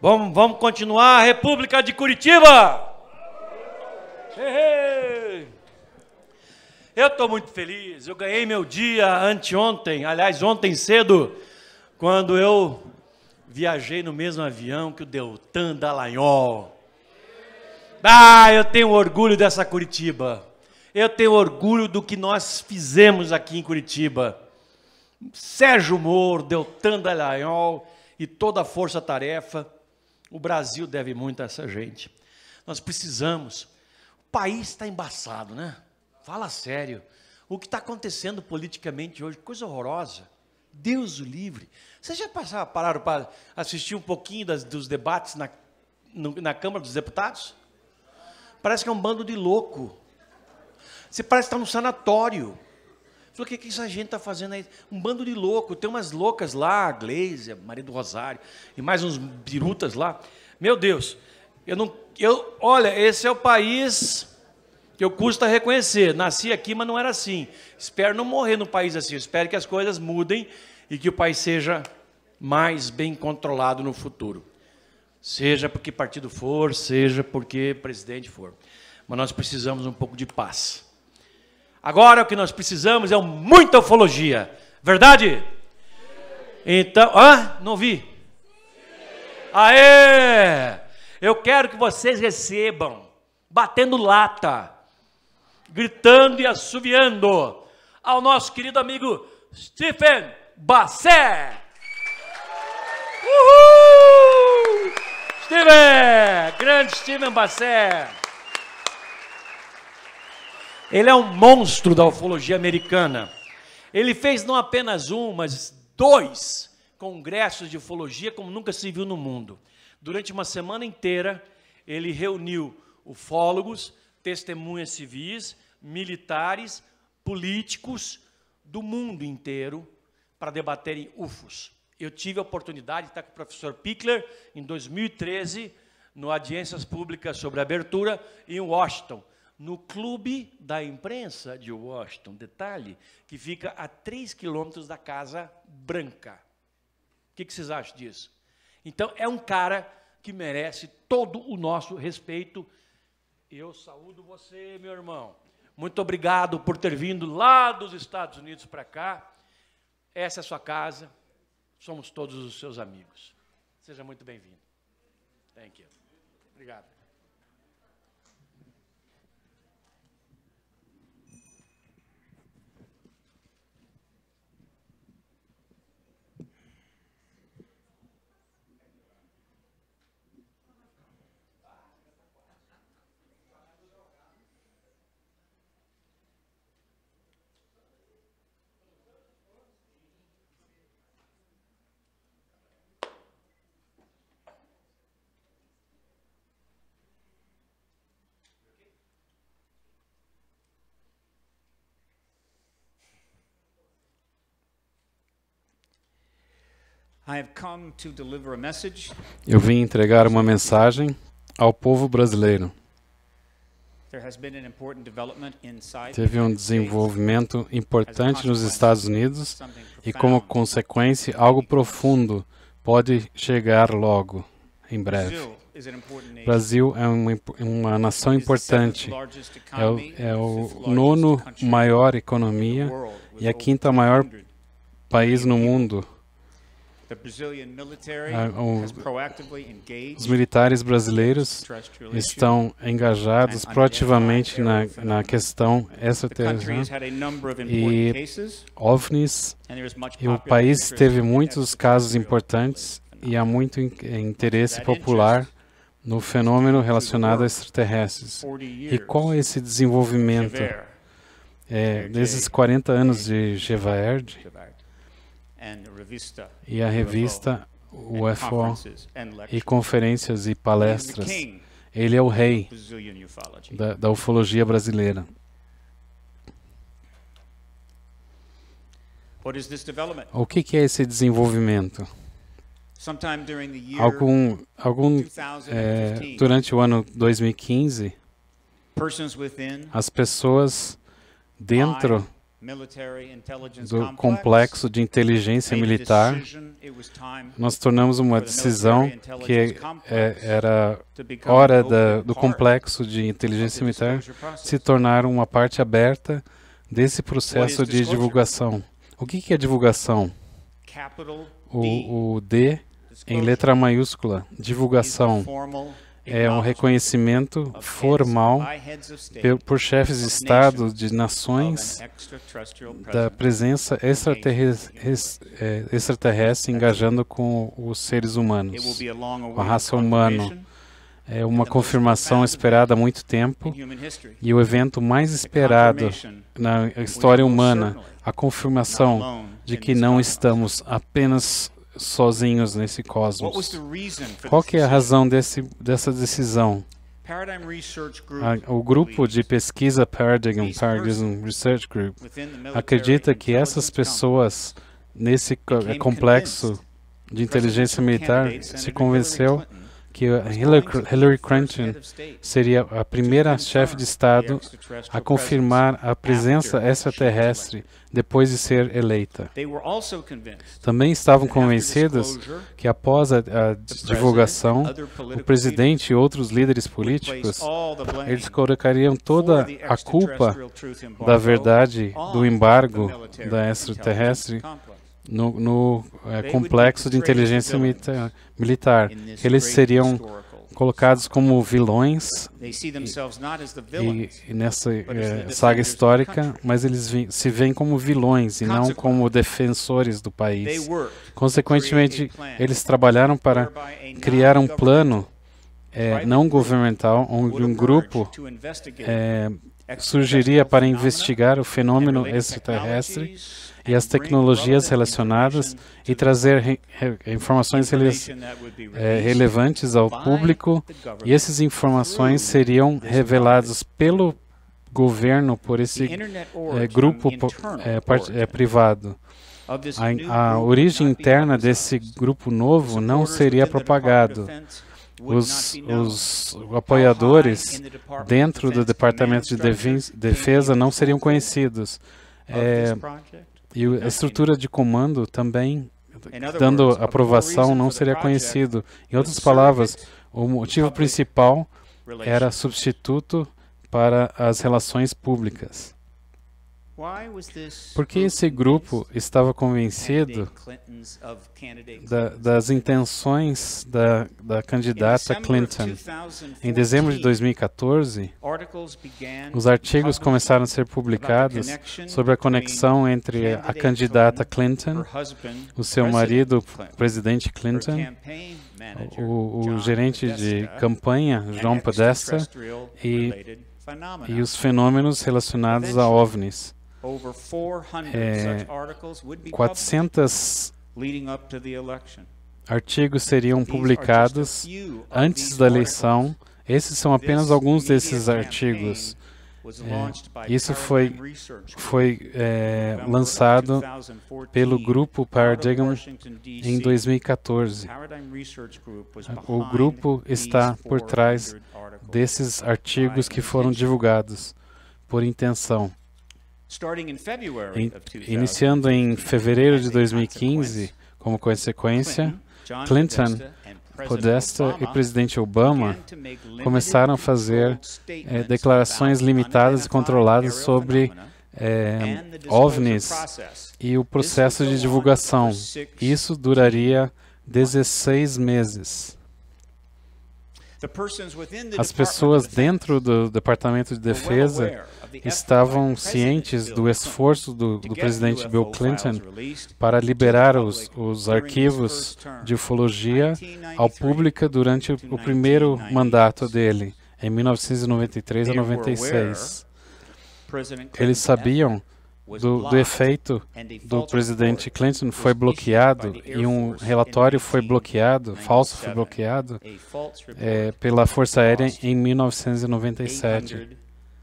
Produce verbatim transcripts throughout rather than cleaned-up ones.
Vamos, vamos continuar a República de Curitiba. Eu estou muito feliz. Eu ganhei meu dia anteontem, aliás, ontem cedo, quando eu viajei no mesmo avião que o Deltan Dallagnol. Ah, eu tenho orgulho dessa Curitiba. Eu tenho orgulho do que nós fizemos aqui em Curitiba. Sérgio Moro, Deltan Dallagnol e toda a força-tarefa. O Brasil deve muito a essa gente. Nós precisamos. O país está embaçado, né? Fala sério. O que está acontecendo politicamente hoje, coisa horrorosa. Deus o livre. Vocês já passaram, pararam para assistir um pouquinho das, dos debates na, no, na Câmara dos Deputados? Parece que é um bando de louco. Você parece que está num sanatório. O que, que essa gente está fazendo aí? Um bando de louco. Tem umas loucas lá, a Gleise, Maria do Rosário, e mais uns birutas lá. Meu Deus, eu não, eu, olha, esse é o país que eu custa reconhecer. Nasci aqui, mas não era assim. Espero não morrer no país assim. Eu espero que as coisas mudem e que o país seja mais bem controlado no futuro. Seja porque partido for, seja porque presidente for. Mas nós precisamos um pouco de paz. Agora o que nós precisamos é muita ufologia. Verdade? Então, hã? Não vi. Aê! Eu quero que vocês recebam, batendo lata, gritando e assoviando, ao nosso querido amigo Stephen Bassett. Uhul! Stephen! Grande Stephen Bassett. Ele é um monstro da ufologia americana. Ele fez não apenas um, mas dois congressos de ufologia como nunca se viu no mundo. Durante uma semana inteira, ele reuniu ufólogos, testemunhas civis, militares, políticos do mundo inteiro para debaterem U F Os. Eu tive a oportunidade de estar com o professor Pickler em dois mil e treze, no Audiências Públicas sobre Abertura, em Washington, no Clube da Imprensa de Washington, detalhe, que fica a três quilômetros da Casa Branca. O que, que vocês acham disso? Então, é um cara que merece todo o nosso respeito. Eu saúdo você, meu irmão. Muito obrigado por ter vindo lá dos Estados Unidos para cá. Essa é a sua casa. Somos todos os seus amigos. Seja muito bem-vindo. Thank you. Obrigado. Eu vim entregar uma mensagem ao povo brasileiro. Teve um desenvolvimento importante nos Estados Unidos e, como consequência, algo profundo pode chegar logo, em breve. O Brasil é uma, uma nação importante, é o, é o nono maior economia e a quinta maior país no mundo. Os militares brasileiros estão engajados proativamente na, na questão extraterrestre e OVNIs, e o país teve muitos casos importantes e há muito interesse popular no fenômeno relacionado a extraterrestres. E qual é esse desenvolvimento? É, desses quarenta anos de Gevaerd, e a revista U F O, e conferências e palestras. Ele é o rei da, da ufologia brasileira. O que, que é esse desenvolvimento? Algum, algum, é, durante o ano dois mil e quinze, as pessoas dentro do complexo de inteligência militar, nós tornamos uma decisão que é, era hora da, do complexo de inteligência militar se tornar uma parte aberta desse processo de divulgação. O que, que é divulgação? O, o D em letra maiúscula, divulgação, é um reconhecimento formal por chefes de Estado de nações da presença extraterrestre, extraterrestre engajando com os seres humanos, com a raça humana. É uma confirmação esperada há muito tempo e o evento mais esperado na história humana, a confirmação de que não estamos apenas sozinhos nesse cosmos. Qual que é a razão desse, dessa decisão? A, o grupo de pesquisa Paradigm, Paradigm Research Group, acredita que essas pessoas, nesse complexo de inteligência militar, se convenceu que Hillary Clinton seria a primeira chefe de Estado a confirmar a presença extraterrestre depois de ser eleita. Também estavam convencidos que após a, a divulgação, o presidente e outros líderes políticos, eles colocariam toda a culpa da verdade do embargo da extraterrestre no, no é, complexo de inteligência milita militar. Eles seriam colocados como vilões e, e nessa é, saga histórica, mas eles vi se veem como vilões e não como defensores do país. Consequentemente, eles trabalharam para criar um plano é, não governamental, onde um grupo é, surgiria para investigar o fenômeno extraterrestre e as tecnologias relacionadas e trazer re re informações rele é, relevantes ao público, e essas informações seriam reveladas pelo governo por esse é, grupo é, part é, privado. A, a origem interna desse grupo novo não seria propagado. Os, os apoiadores dentro do Departamento de Defesa não seriam conhecidos. É, e a estrutura de comando também, dando aprovação, não seria conhecido. Em outras palavras, o motivo principal era substituto para as relações públicas. Por que esse grupo estava convencido da, das intenções da, da candidata Clinton? Em dezembro de dois mil e quatorze, os artigos começaram a ser publicados sobre a conexão entre a candidata Clinton, o seu marido, o presidente Clinton, o, o gerente de campanha, John Podesta, e, e os fenômenos relacionados a OVNIs. É, quatrocentos artigos seriam publicados antes da eleição. Esses são apenas alguns desses artigos. É, isso foi, foi é, lançado pelo grupo Paradigm em dois mil e quatorze. O grupo está por trás desses artigos que foram divulgados por intenção. In, iniciando em fevereiro de dois mil e quinze, como consequência, Clinton, Podesta e o presidente Obama começaram a fazer é, declarações limitadas e controladas sobre é, OVNIs e o processo de divulgação. Isso duraria dezesseis meses. As pessoas dentro do Departamento de Defesa estavam cientes do esforço do, do presidente Bill Clinton para liberar os, os arquivos de ufologia ao público durante o, o primeiro mandato dele, em mil novecentos e noventa e três a noventa e seis. Eles sabiam do, do efeito do presidente Clinton foi bloqueado e um relatório foi bloqueado, falso foi bloqueado, é, pela Força Aérea em mil novecentos e noventa e sete.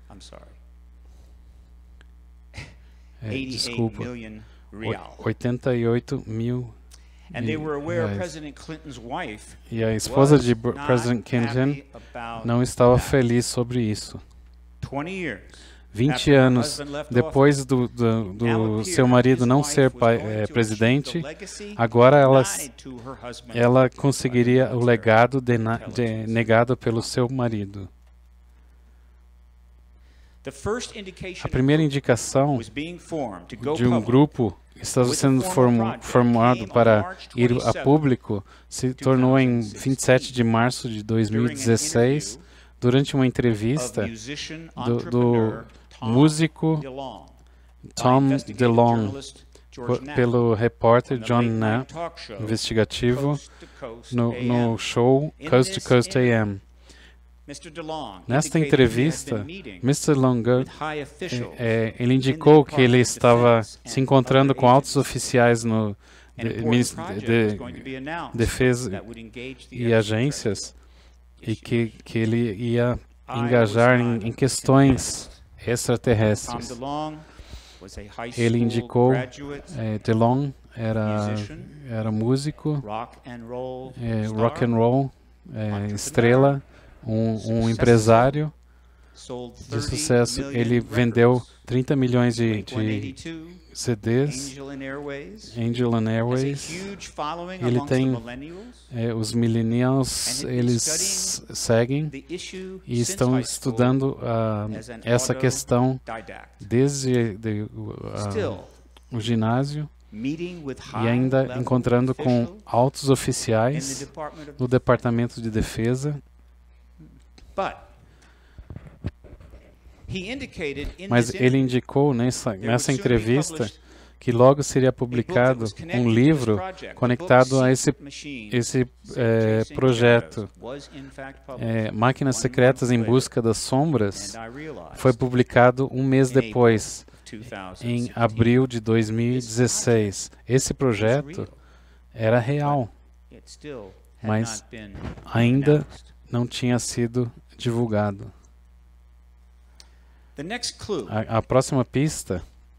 É, desculpa, oitenta e oito mil reais. E a esposa de presidente Clinton não estava feliz sobre isso. vinte anos depois do, do, do seu marido não ser pai, é, presidente, agora ela, ela conseguiria o legado de, de, negado pelo seu marido. A primeira indicação de um grupo que estava sendo form, formado para ir a público se tornou em vinte e sete de março de dois mil e dezesseis, durante uma entrevista do, do músico Tom DeLonge pelo repórter John Knapp, investigativo, no, no show Coast to Coast A M. Nesta entrevista, mister Longo, é, ele indicou que ele estava se encontrando com altos oficiais no de, de, de defesa e agências e que, que ele ia engajar em, em questões extraterrestres. Ele indicou, é, DeLonge era, era músico, é, rock and roll, é, estrela, um, um empresário de sucesso. Ele vendeu trinta milhões de, de C Ds, Angel and Airways. Ele tem, é, os millennials, eles seguem e estão estudando uh, essa questão desde de, uh, o ginásio e ainda encontrando com altos oficiais no Departamento de Defesa. Mas ele indicou nessa, nessa entrevista que logo seria publicado um livro conectado a esse, esse é, projeto. É, Máquinas Secretas em Busca das Sombras foi publicado um mês depois, em abril de dois mil e dezesseis. Esse projeto era real, mas ainda não tinha sido divulgado. A, a próxima pista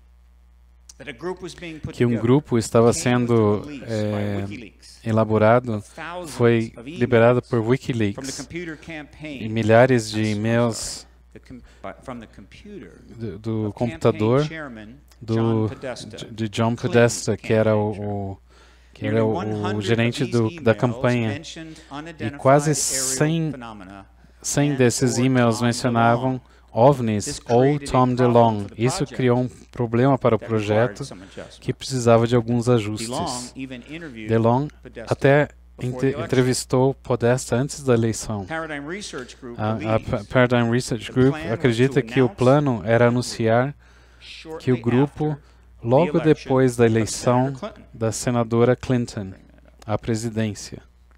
que um grupo estava sendo é, elaborado foi liberado por WikiLeaks, e milhares de e-mails do, do computador do, de John Podesta, que era o, o que era o, o gerente do, da campanha, e quase cem, cem desses e-mails mencionavam OVNIs ou Tom DeLonge. Isso criou um problema para o projeto que precisava de alguns ajustes. DeLonge até entrevistou Podesta antes da eleição. A, a Paradigm Research Group acredita que o plano era anunciar que o grupo, logo depois da eleição da senadora Clinton à presidência,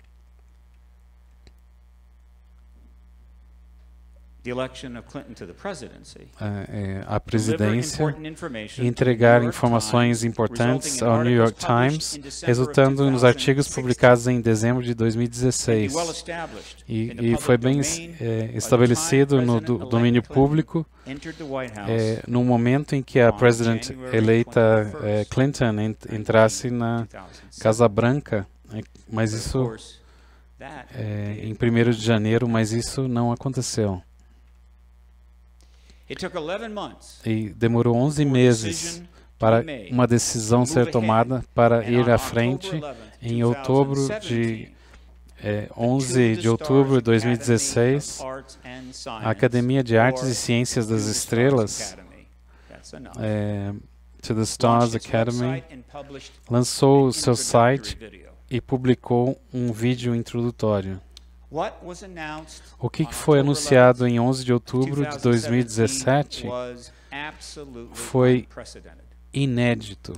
a, a presidência, entregar informações importantes ao New York Times, resultando nos artigos publicados em dezembro de dois mil e dezesseis. E, e foi bem é, estabelecido no do, domínio público é, no momento em que a presidente eleita é, Clinton ent, entrasse na Casa Branca, é, mas isso é, em primeiro de janeiro, mas isso não aconteceu. E demorou onze meses para uma decisão ser tomada para ir à frente. Em outubro de é, onze de outubro de dois mil e dezesseis, a Academia de Artes e Ciências das Estrelas, é, To the Stars Academy, lançou o seu site e publicou um vídeo introdutório. O que foi anunciado em onze de outubro de dois mil e dezessete foi inédito.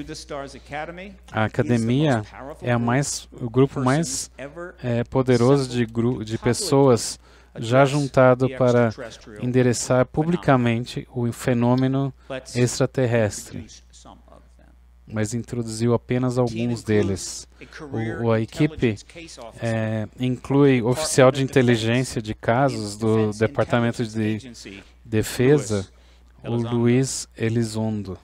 A academia é a mais, o grupo mais é, poderoso de, gru, de pessoas já juntado para endereçar publicamente o fenômeno extraterrestre, mas introduziu apenas alguns deles. O, a equipe é, inclui oficial de inteligência de casos do Departamento de Defesa, o Luiz Elizondo,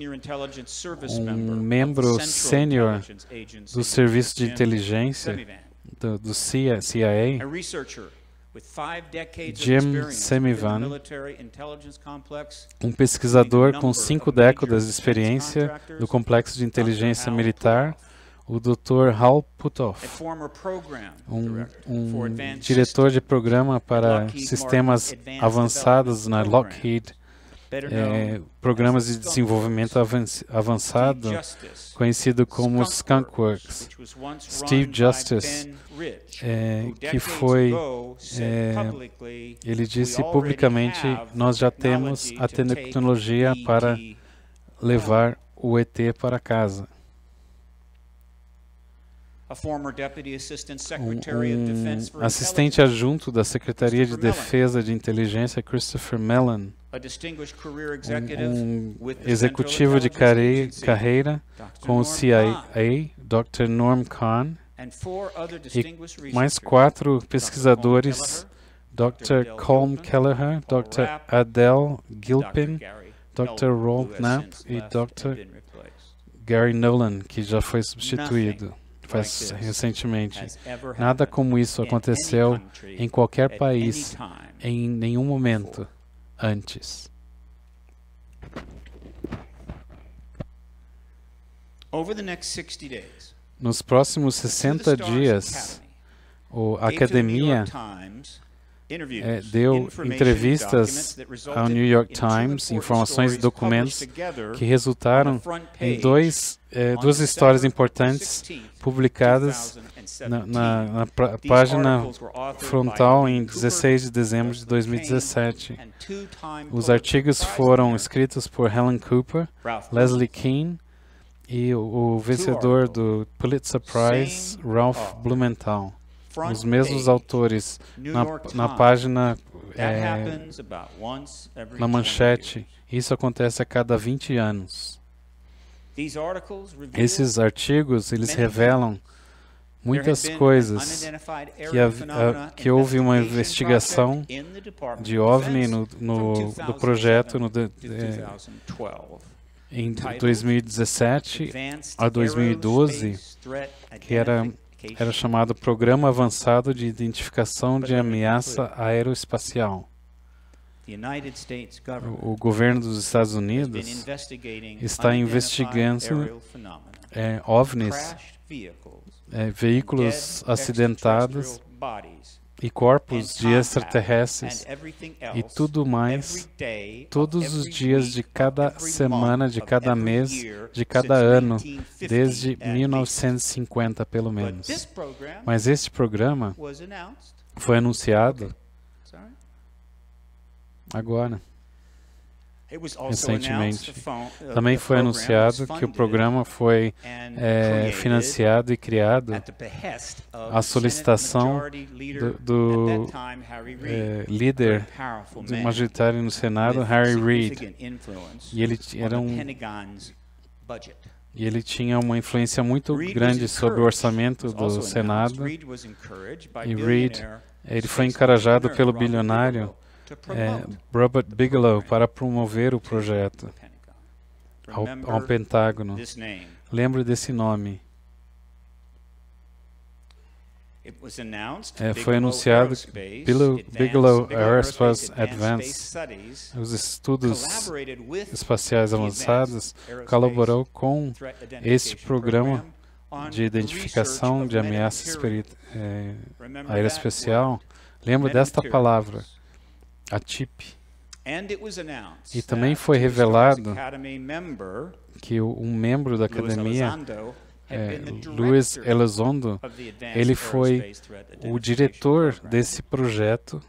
um membro sênior do Serviço de Inteligência do, do C I A, Jim Semivan, um pesquisador com cinco décadas de experiência do complexo de inteligência militar, o doutor Hal Puthoff, um, um diretor de programa para sistemas avançados na Lockheed, é, programas de desenvolvimento avançado, conhecido como Skunk Works. Steve Justice, é, que foi, é, ele disse publicamente, nós já temos a tecnologia para levar o E T para casa. Um, um assistente adjunto da Secretaria de Defesa de Inteligência, Christopher Mellon, um, um executivo de carreira com o C I A, doutor Norm Kahn, e mais quatro pesquisadores, doutor Colm Kelleher, doutor Adele Gilpin, doutor Rolf Knapp e doutor Gary Nolan, que já foi substituído faz recentemente. Nada como isso aconteceu em qualquer país, em nenhum momento antes. Nos próximos sessenta dias, a academia é, deu entrevistas ao New York Times, informações e documentos que resultaram em dois, é, duas histórias importantes publicadas na, na, na página frontal em dezesseis de dezembro de dois mil e dezessete. Os artigos foram escritos por Helen Cooper, Leslie Kean e o, o vencedor do Pulitzer Prize, Ralph Blumenthal. Os mesmos autores na, na página, é, na manchete. Isso acontece a cada vinte anos. Esses artigos, eles revelam muitas coisas, que, a, a, que houve uma investigação de OVNI no, no, do projeto no, de, de, em dois mil e dezessete a dois mil e doze, que era era chamado Programa Avançado de Identificação de Ameaça Aeroespacial. O, o governo dos Estados Unidos está investigando é, OVNIs, é, veículos acidentados e corpos de extraterrestres e tudo mais, todos os dias de cada semana, de cada mês, de cada ano, desde mil novecentos e cinquenta pelo menos. Mas este programa foi anunciado agora, recentemente. Também foi anunciado que o programa foi é, financiado e criado à solicitação do, do é, líder do majoritário no Senado, Harry Reid. E ele era um E ele tinha uma influência muito grande sobre o orçamento do Senado. E Reid, ele foi encorajado pelo bilionário É, Robert Bigelow para promover o projeto ao, ao Pentágono. Lembre desse nome. É, foi anunciado pelo Bigelow Aerospace Advance. Os estudos espaciais avançados colaborou com este programa de identificação de ameaça é, aeroespacial. Lembra desta palavra, a T I P. E também foi revelado que um membro da academia, é, Luis Elizondo, ele foi o diretor desse projeto.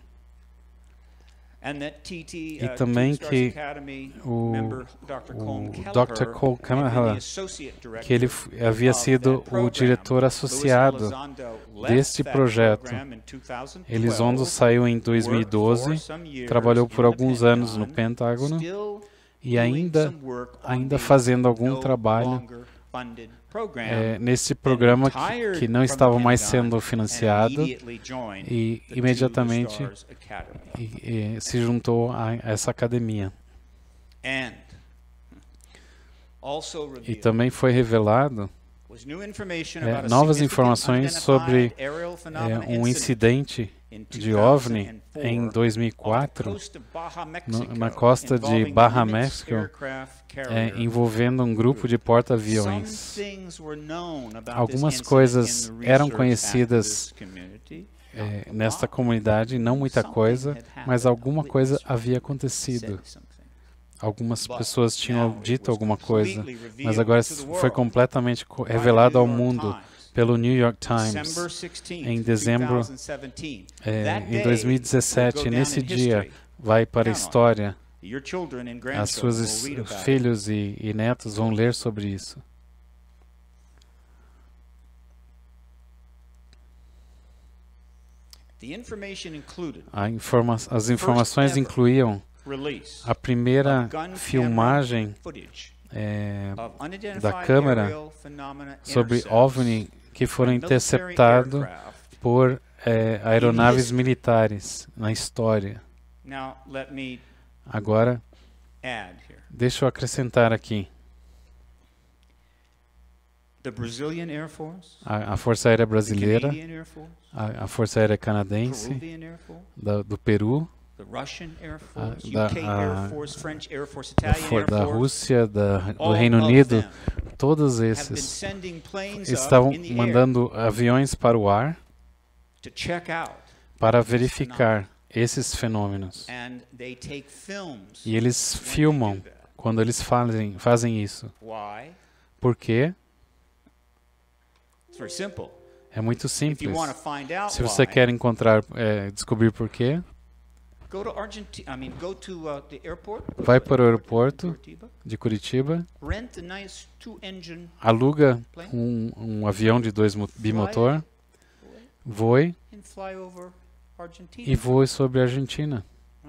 E também que o, o doutor Cole Kamala, que ele havia sido o diretor associado deste projeto. Elizondo saiu em dois mil e doze, trabalhou por alguns anos no Pentágono e ainda, ainda fazendo algum trabalho É, nesse programa que, que não estava mais sendo financiado e imediatamente e, e, se juntou a, a essa academia. E também foi revelado é, novas informações sobre é, um incidente de OVNI em dois mil e quatro, no, na costa de Barra México, é, envolvendo um grupo de porta-aviões. Algumas coisas eram conhecidas é, nesta comunidade, não muita coisa, mas alguma coisa havia acontecido. Algumas pessoas tinham dito alguma coisa, mas agora foi completamente revelado ao mundo pelo New York Times em dezembro é, em dois mil e dezessete. Nesse dia vai para a história. As suas filhos e, e netos vão ler sobre isso. A informa as informações incluíam a primeira filmagem é, da câmera sobre OVNI que foram interceptados por é, aeronaves militares na história. Agora, deixa eu acrescentar aqui. A, a Força Aérea Brasileira, a, a Força Aérea Canadense, da, do Peru, a, da, a, da, for, da Rússia, da, do Reino Unido, todos esses estavam mandando aviões para o ar para verificar esses fenômenos. E eles filmam quando eles fazem, fazem isso. Por quê? É muito simples. Se você quer encontrar, é, descobrir por quê, vai para o aeroporto de Curitiba, aluga um, um avião de dois bimotor, voe e voe sobre a Argentina.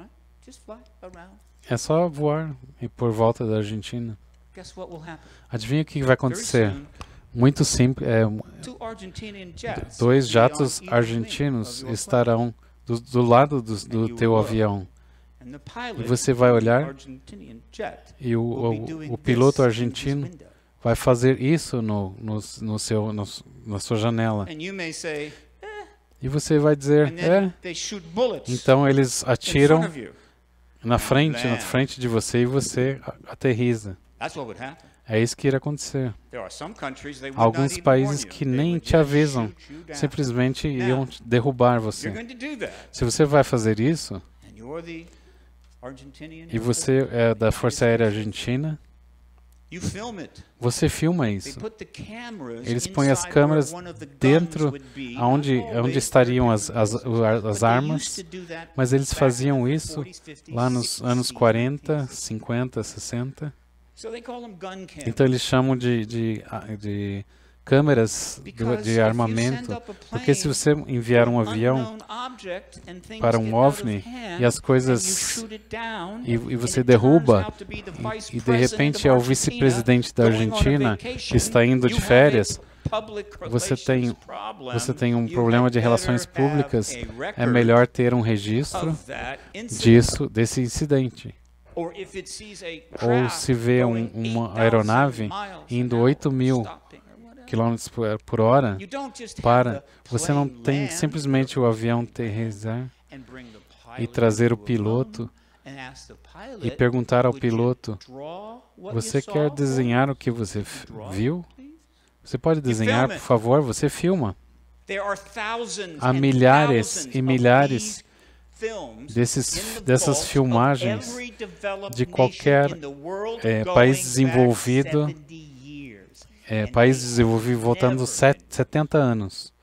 É só voar e por volta da Argentina. Adivinha o que vai acontecer? Muito simples. É, dois jatos argentinos estarão do, do lado do, do teu avião. E você vai olhar e o, o, o piloto argentino vai fazer isso no, no, no seu, no, na sua janela. E você vai dizer, é. Então eles atiram na frente, na frente de você e você aterriza. É isso que irá acontecer. Há alguns países que nem te avisam, simplesmente iam derrubar você. Se você vai fazer isso, e você é da Força Aérea Argentina, você filma isso. Eles põem as câmeras dentro onde, onde estariam as, as, as armas, mas eles faziam isso lá nos anos quarenta, cinquenta, sessenta. Então eles chamam de, de, de câmeras de, de armamento, porque se você enviar um avião para um OVNI e as coisas e, e você derruba e, e de repente é o vice-presidente da Argentina que está indo de férias, você tem você tem um problema de relações públicas, é melhor ter um registro disso, desse incidente. Ou se vê um, uma aeronave indo oito mil quilômetros por hora, para, você não tem simplesmente o avião aterrissar e trazer o piloto e perguntar ao piloto, você quer desenhar o que você viu? Você pode desenhar, por favor? Você filma. Há milhares e milhares Desses, dessas filmagens de qualquer é, país desenvolvido, é, país desenvolvido voltando setenta anos.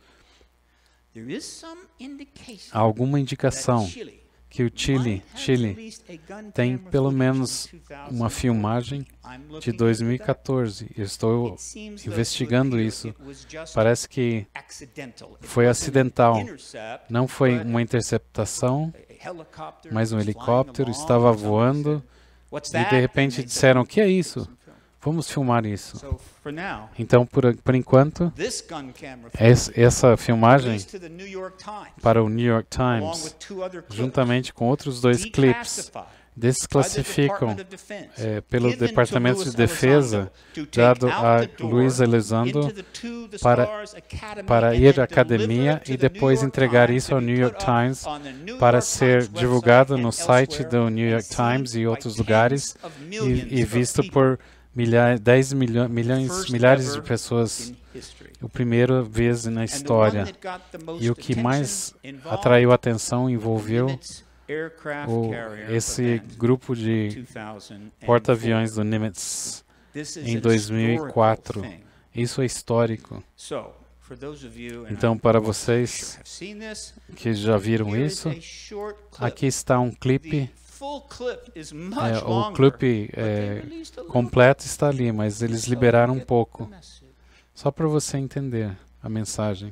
Há alguma indicação que o Chile, Chile tem pelo menos uma filmagem de dois mil e quatorze. Eu estou investigando isso. Parece que foi acidental. Não foi uma interceptação, mas um helicóptero estava voando e de repente disseram, o que é isso? Vamos filmar isso. Então, por, por enquanto, essa filmagem para o New York Times, juntamente com outros dois clipes desclassificam é, pelo Departamento de Defesa, dado a Luiz Elizondo para, para ir à academia e depois entregar isso ao New York Times para ser divulgado no site do New York Times e outros lugares e, e visto por milhares, dez milho, milhões, milhares de pessoas, o primeiro vez na história. E o que mais atraiu a atenção envolveu o, esse grupo de porta-aviões do Nimitz em dois mil e quatro. Isso é histórico. Então, para vocês que já viram isso, aqui está um clipe. É, o clipe é, completo está ali, mas eles liberaram um pouco. Só para você entender a mensagem.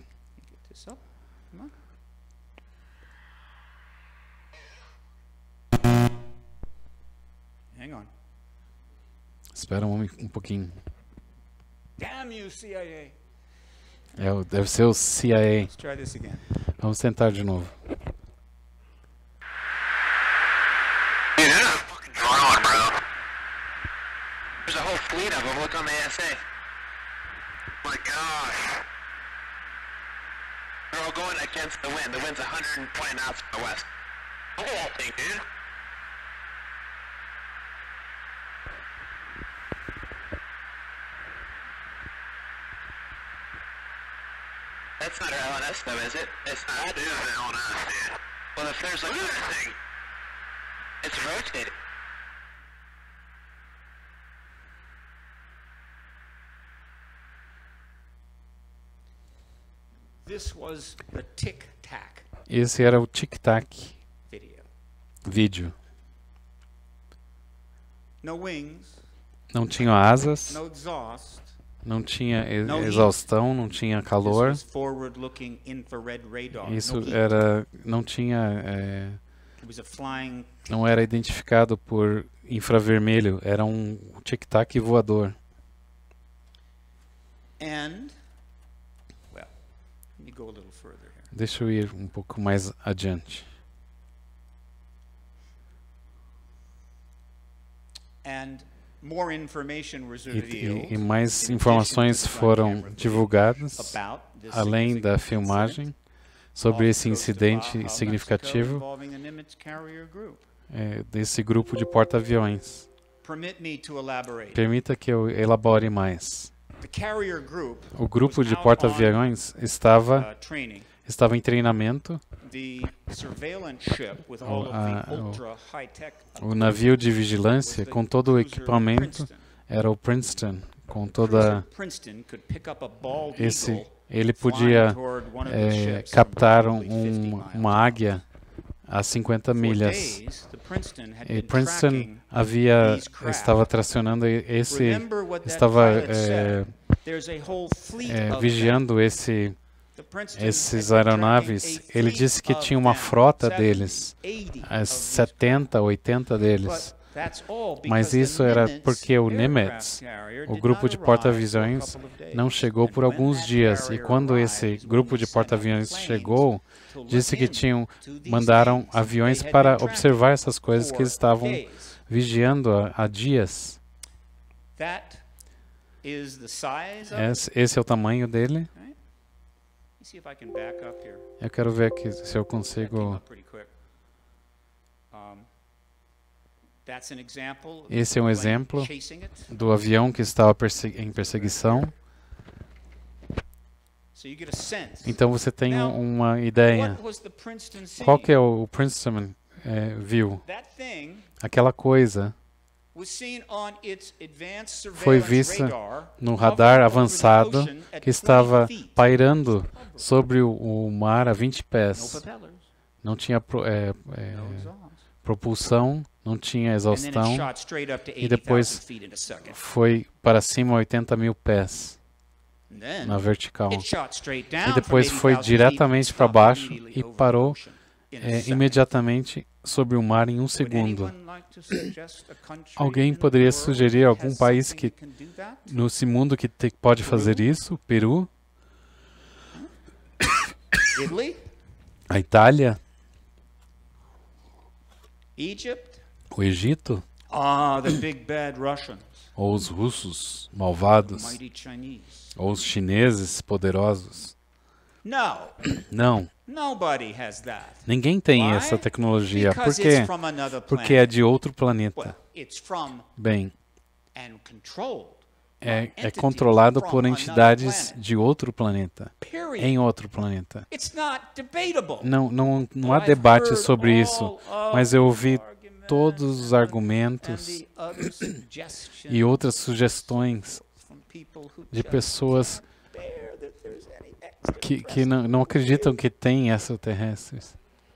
Espera um, um pouquinho. É, deve ser o C I A. Vamos tentar de novo. There's a whole fleet of them. Look on the A S A. My gosh. They're all going against the wind. The wind's one hundred twenty knots from the west. Look at that thing, dude. That's not our L N S though, is it? It's not. That is the L N S, dude. Well, if there's like look at that thing. It's rotating. This was the tic-tac. Esse era o tic-tac vídeo. No wings, não tinha asas, no exhaust, não tinha exaustão, não tinha calor. Isso era, não tinha, é, não era identificado por infravermelho, era um tic-tac voador. And, well, let me go a little further here. Deixa eu ir um pouco mais adiante. And more information was revealed, e, e mais informações foram divulgadas, além da filmagem, sobre esse incidente significativo é, desse grupo de porta-aviões. Permita que eu elabore mais. O grupo de porta-aviões estava, estava em treinamento. O, a, o, o navio de vigilância com todo o equipamento era o Princeton, com toda esse, ele podia é, captar um, uma águia a cinquenta milhas. E Princeton havia estava tracionando esse, estava é, é, vigiando esse esses aeronaves. Ele disse que tinha uma frota deles, as setenta, oitenta deles. Mas isso era porque o Nimitz, o grupo de porta-aviões, não chegou por alguns dias. E quando esse grupo de porta-aviões chegou, disse que tinham, mandaram aviões para observar essas coisas que eles estavam vigiando há, há dias. Esse, esse é o tamanho dele. Eu quero ver aqui se eu consigo. Esse é um exemplo do avião que estava persegui em perseguição. Então você tem uma ideia. Qual que é o Princeton é, viu? Aquela coisa foi vista no radar avançado que estava pairando sobre o, o mar a vinte pés. Não tinha pro, é, é, propulsão, não tinha exaustão e depois foi para cima a oitenta mil pés na vertical. E depois foi diretamente para baixo e parou é, imediatamente sobre o mar em um segundo. Alguém poderia sugerir algum país que nesse mundo que te, pode fazer isso? Peru? A Itália? O Egito? Ah, the big bad Russians. Ou os russos malvados? The mighty Chinese. Ou os chineses poderosos? No. Não. Nobody has that. Ninguém tem Why? essa tecnologia. Por Because quê? it's from another Porque é planet. de outro planeta. Well, it's from Bem, and controlled é, by é entities controlado from por another entidades planet. de outro planeta. Period. Em outro planeta. It's not debatable. Não, não, não há I've debate heard sobre all isso, of mas eu ouvi the arguments todos os and argumentos the other suggestions e outras sugestões from people who de just pessoas bear that there's any que, que não, não acreditam que tem extraterrestres.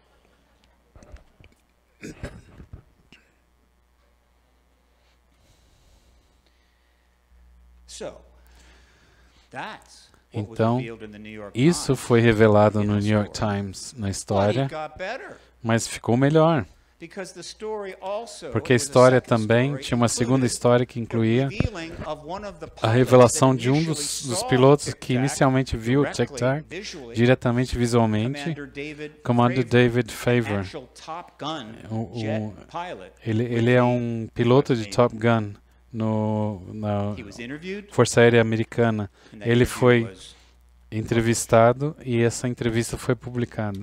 So, that's what was Então, revealed in the New York isso Times. foi revelado no New York Times na But história, it got better. mas ficou melhor, Because the story also, porque a there was a história second também story, tinha uma segunda included história que the incluía revealing of one of the a pilots revelação that de um initially dos, dos saw pilotos Tic que Tac inicialmente viu o Tic directly, Tac visually, diretamente visualmente. Commander David Commander Fravor, David an Fravor, actual Top Gun o, jet o, pilot, ele, with ele é the um piloto de Navy. Top Gun no, na He was interviewed, Força Aérea Americana. and that Ele interview foi was- entrevistado e essa entrevista foi publicada.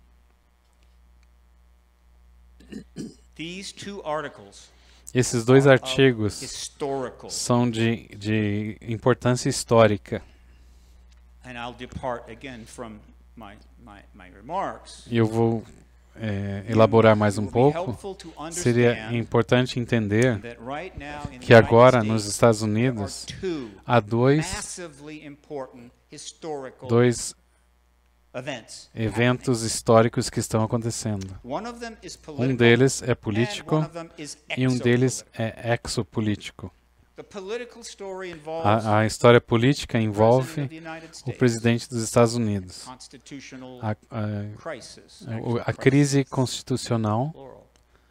These two articles Esses dois are of artigos historical, são de, de importância histórica. and I'll depart again from my, my, my remarks. E eu vou é, elaborar mais um It will be pouco. helpful to Seria understand importante entender that right now in the que agora United nos States, Estados there Unidos are two há dois, massively important historical dois events. eventos históricos que estão acontecendo. One of them is Um political, deles é and político one of them is e um deles exopolitical. é exopolítico. The political story involves A, a história política the President envolve of the United o States, presidente dos Estados Unidos. constitutional A, a, crisis, o- actually a crise crisis, constitucional, plural.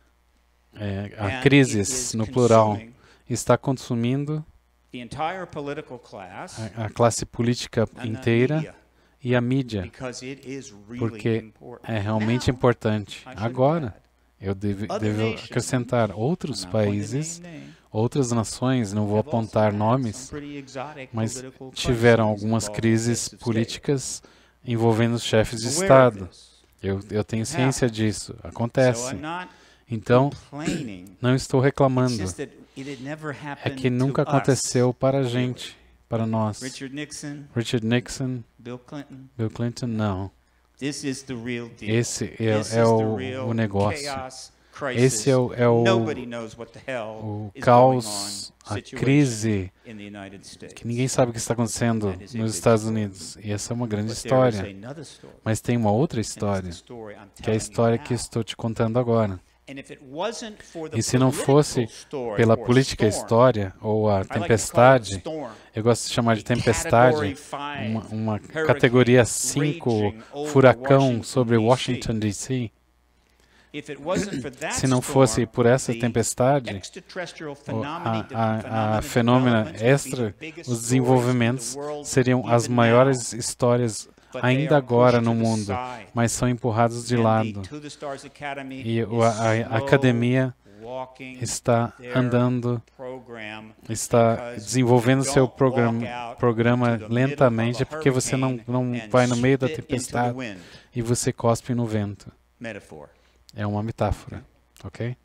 é, And a it crises is no plural, consuming está consumindo the entire political class a, a classe política and the inteira media, e a mídia, because it is really porque important. é realmente Now, importante. I should Agora, add, eu devo, Other devo nations, acrescentar I'm outros not going to países, name names, outras nações, não vou have also apontar had nomes, some pretty exotic mas political tiveram crises algumas involving crises heads of state. políticas envolvendo os chefes de Aware of Estado. this. Eu, eu tenho ciência disso, So acontece. I'm not Então, complaining. não estou It's reclamando. just that it had never É happened que nunca to us. aconteceu para a gente, para nós. Richard Nixon, Richard Nixon, Bill Clinton. Bill Clinton, não. This is the real deal. Esse é, This é is the o, real o negócio. chaos crisis. Esse é o, é o, Nobody knows what the hell o is caos, going on a situation crise, in the United States. que ninguém sabe o que está acontecendo That is a nos big Estados story. Unidos. E essa é uma grande But there is história. another story, Mas tem uma outra and it's história, the story I'm que é a telling história you que now. estou te contando agora. And if it wasn't for the E se não political fosse story pela or política storm, história, ou a I like to call it tempestade, storm, eu gosto de chamar de a tempestade, category five uma, uma hurricane categoria cinco, raging over furacão Washington, sobre D C. Washington, D C. If it wasn't for that Se não fosse storm, por essa the tempestade, extraterrestrial o- phenomena- a, a, a phenomena fenômena developments would be the extra, biggest os stories desenvolvimentos in the world seriam as even maiores now. histórias But they ainda are agora pushed no to the mundo, side. mas são empurrados de And the lado. To the Stars Academy E is o- a, a slow academia walking está their andando, program está because desenvolvendo you seu don't programa, walk out programa into the middle lentamente, of a porque você não, hurricane não and vai no meio da spit into the tempestade wind. e você cospe no vento. Metaphor. É uma metáfora, ok?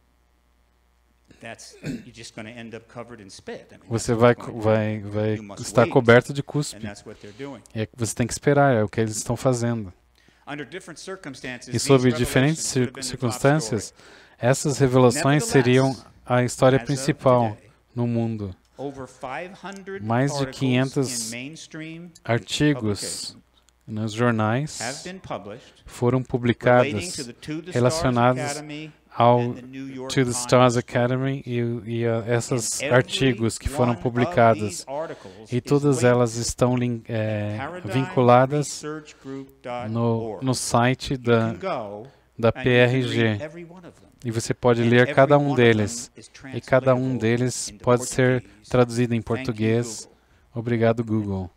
That's you're just going to end up covered in spit. I mean, Você that's vai, what's going to vai, vai You must estar wait. coberto de happen, cuspe. and that's what they're doing. É que você tem que esperar, é o que eles estão fazendo. Under different circumstances, E these sob revelations diferentes would have cir- been the top circunstâncias, story. essas revelações seriam a história As of principal today, no mundo. over five hundred Mais de articles quinhentos in mainstream Artigos nos have jornais been published foram relating publicados to the To the Stars relacionados Academy ao and the New York To the Times Stars story. Academy e, e a, esses And every artigos que foram one of publicados. these articles E is todas linked elas estão lin- at é, paradigm vinculadas research group dot no, org. no site You da, can go da and you can P R read G. every one of them. E você pode And ler every cada one um of them deles. is E cada um translatable deles into pode ser Portuguese. traduzido em Thank you, português. Google. Obrigado, Google.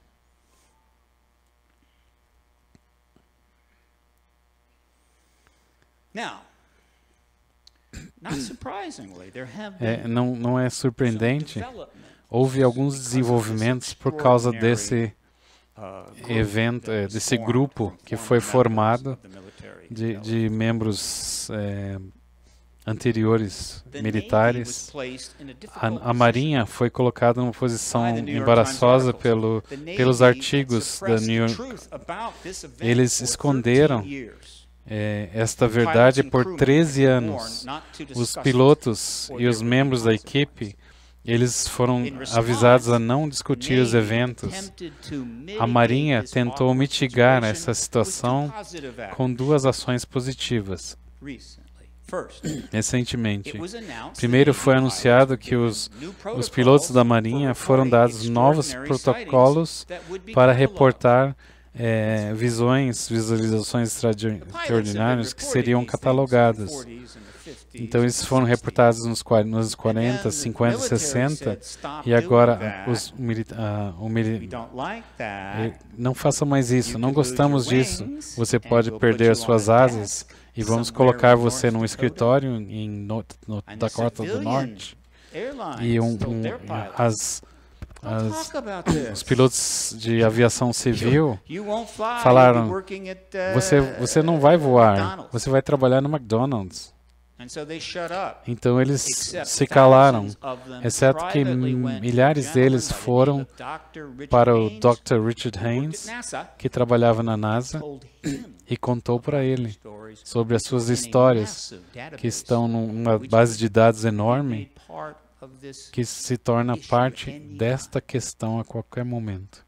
Now, É, não, não é surpreendente, houve alguns desenvolvimentos por causa desse evento, desse grupo que foi formado de, de membros é, anteriores militares. A, a Marinha foi colocada numa posição embaraçosa pelo, pelos artigos da New York. Eles esconderam é, esta verdade por treze anos. Os pilotos e os membros da equipe, eles foram avisados a não discutir os eventos. A Marinha tentou mitigar essa situação com duas ações positivas. Recentemente, primeiro foi anunciado que os, os pilotos da Marinha foram dados novos protocolos para reportar é, visões, visualizações extraordinárias que seriam catalogadas. Então, eles foram reportados nos anos quarenta, cinquenta, sessenta, e agora os militares... Uh, mili não faça mais isso, não gostamos disso. Você pode perder as suas asas e vamos colocar você num escritório em no, no Dakota do Norte. E um, um, as, as, os pilotos de aviação civil falaram, você, você não vai voar, você vai trabalhar no McDonald's. Então eles se calaram, exceto que milhares deles foram para o doutor Richard Haynes, que trabalhava na NASA, e contou para ele sobre as suas histórias, que estão numa base de dados enorme, que se torna parte desta questão a qualquer momento.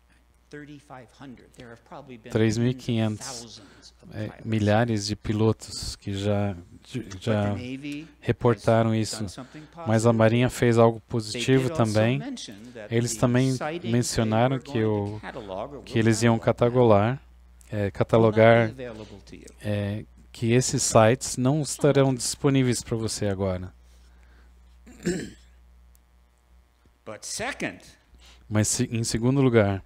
três mil e quinhentos é, milhares de pilotos que já, já reportaram isso. Mas a Marinha fez algo positivo também. Eles também mencionaram que, o, que eles iam catalogar, é, catalogar é, que esses sites não estarão disponíveis para você agora. Mas, em segundo lugar,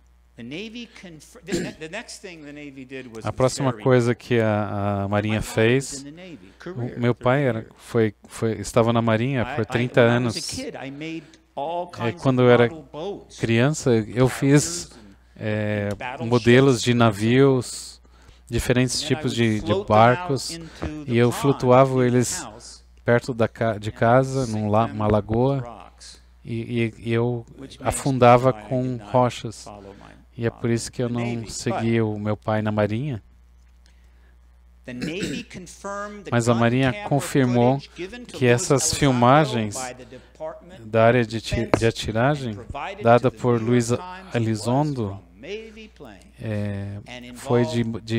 a próxima coisa que a, a Marinha fez, o meu pai era, foi, foi, estava na Marinha por trinta anos. É, quando eu era criança, eu fiz é, modelos de navios, diferentes tipos de, de barcos, e eu flutuava eles perto da, de casa, numa lagoa, e, e, e eu afundava com rochas. E é por isso que eu não segui o meu pai na Marinha. Mas a Marinha confirmou que essas filmagens da área de, de atiragem, dada por Luiz Elizondo, é, foi de, de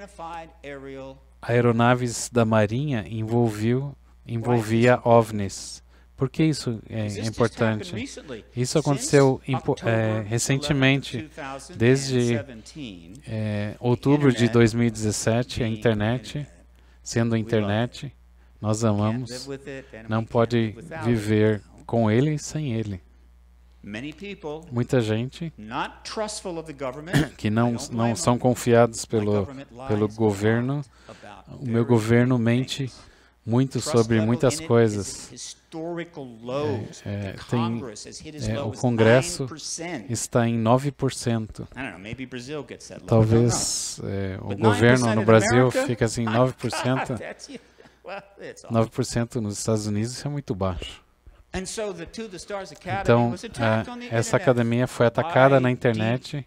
aeronaves da Marinha, envolviu, envolvia OVNIs. Por que isso é importante? Isso aconteceu é, recentemente, desde é, outubro de dois mil e dezessete, a internet, sendo a internet, nós amamos, não pode viver com ele e sem ele. Muita gente que não, não são confiados pelo, pelo governo, o meu governo mente muito sobre muitas coisas. É, é, tem, é, o Congresso está em nove por cento. Talvez é, o governo no Brasil fique assim, nove por cento. nove por cento nos Estados Unidos, isso é muito baixo. Então, é, essa academia foi atacada na internet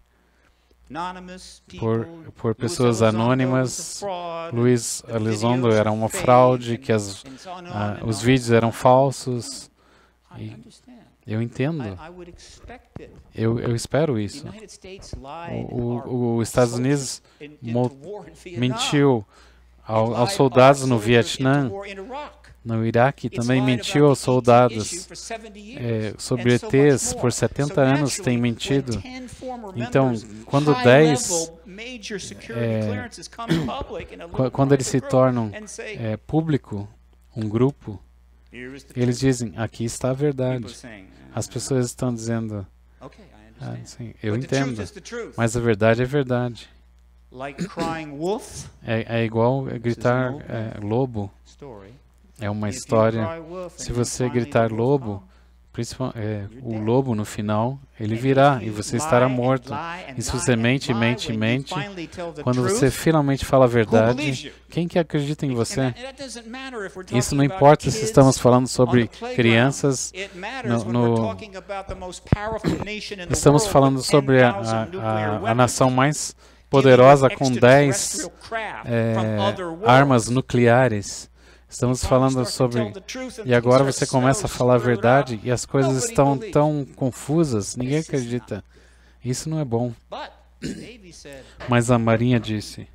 Por, por pessoas anônimas. Luiz Elizondo era uma fraude, que as, ah, os vídeos eram falsos. E eu entendo. Eu, eu espero isso. O, o, os Estados Unidos mentiu ao, aos soldados no Vietnã. No Iraque também mentiu aos soldados é, sobre E Tês, por setenta anos tem mentido. Então, quando dez, é, quando eles se tornam é, público, um grupo, eles dizem, aqui está a verdade. As pessoas estão dizendo, ah, sim, eu entendo, mas a verdade é verdade. É, é igual gritar é, lobo. É uma história. Se você gritar lobo, É, o lobo no final, ele virá e você estará morto. E se você mente, mente, mente, quando você finalmente fala a verdade, quem que acredita em você? Isso não importa se estamos falando sobre crianças, no, no, estamos falando sobre a, a, a nação mais poderosa com dez é, armas nucleares. Estamos falando sobre... E agora você começa a falar a verdade e as coisas estão tão confusas, ninguém acredita. Isso não é bom. Mas a Marinha disse,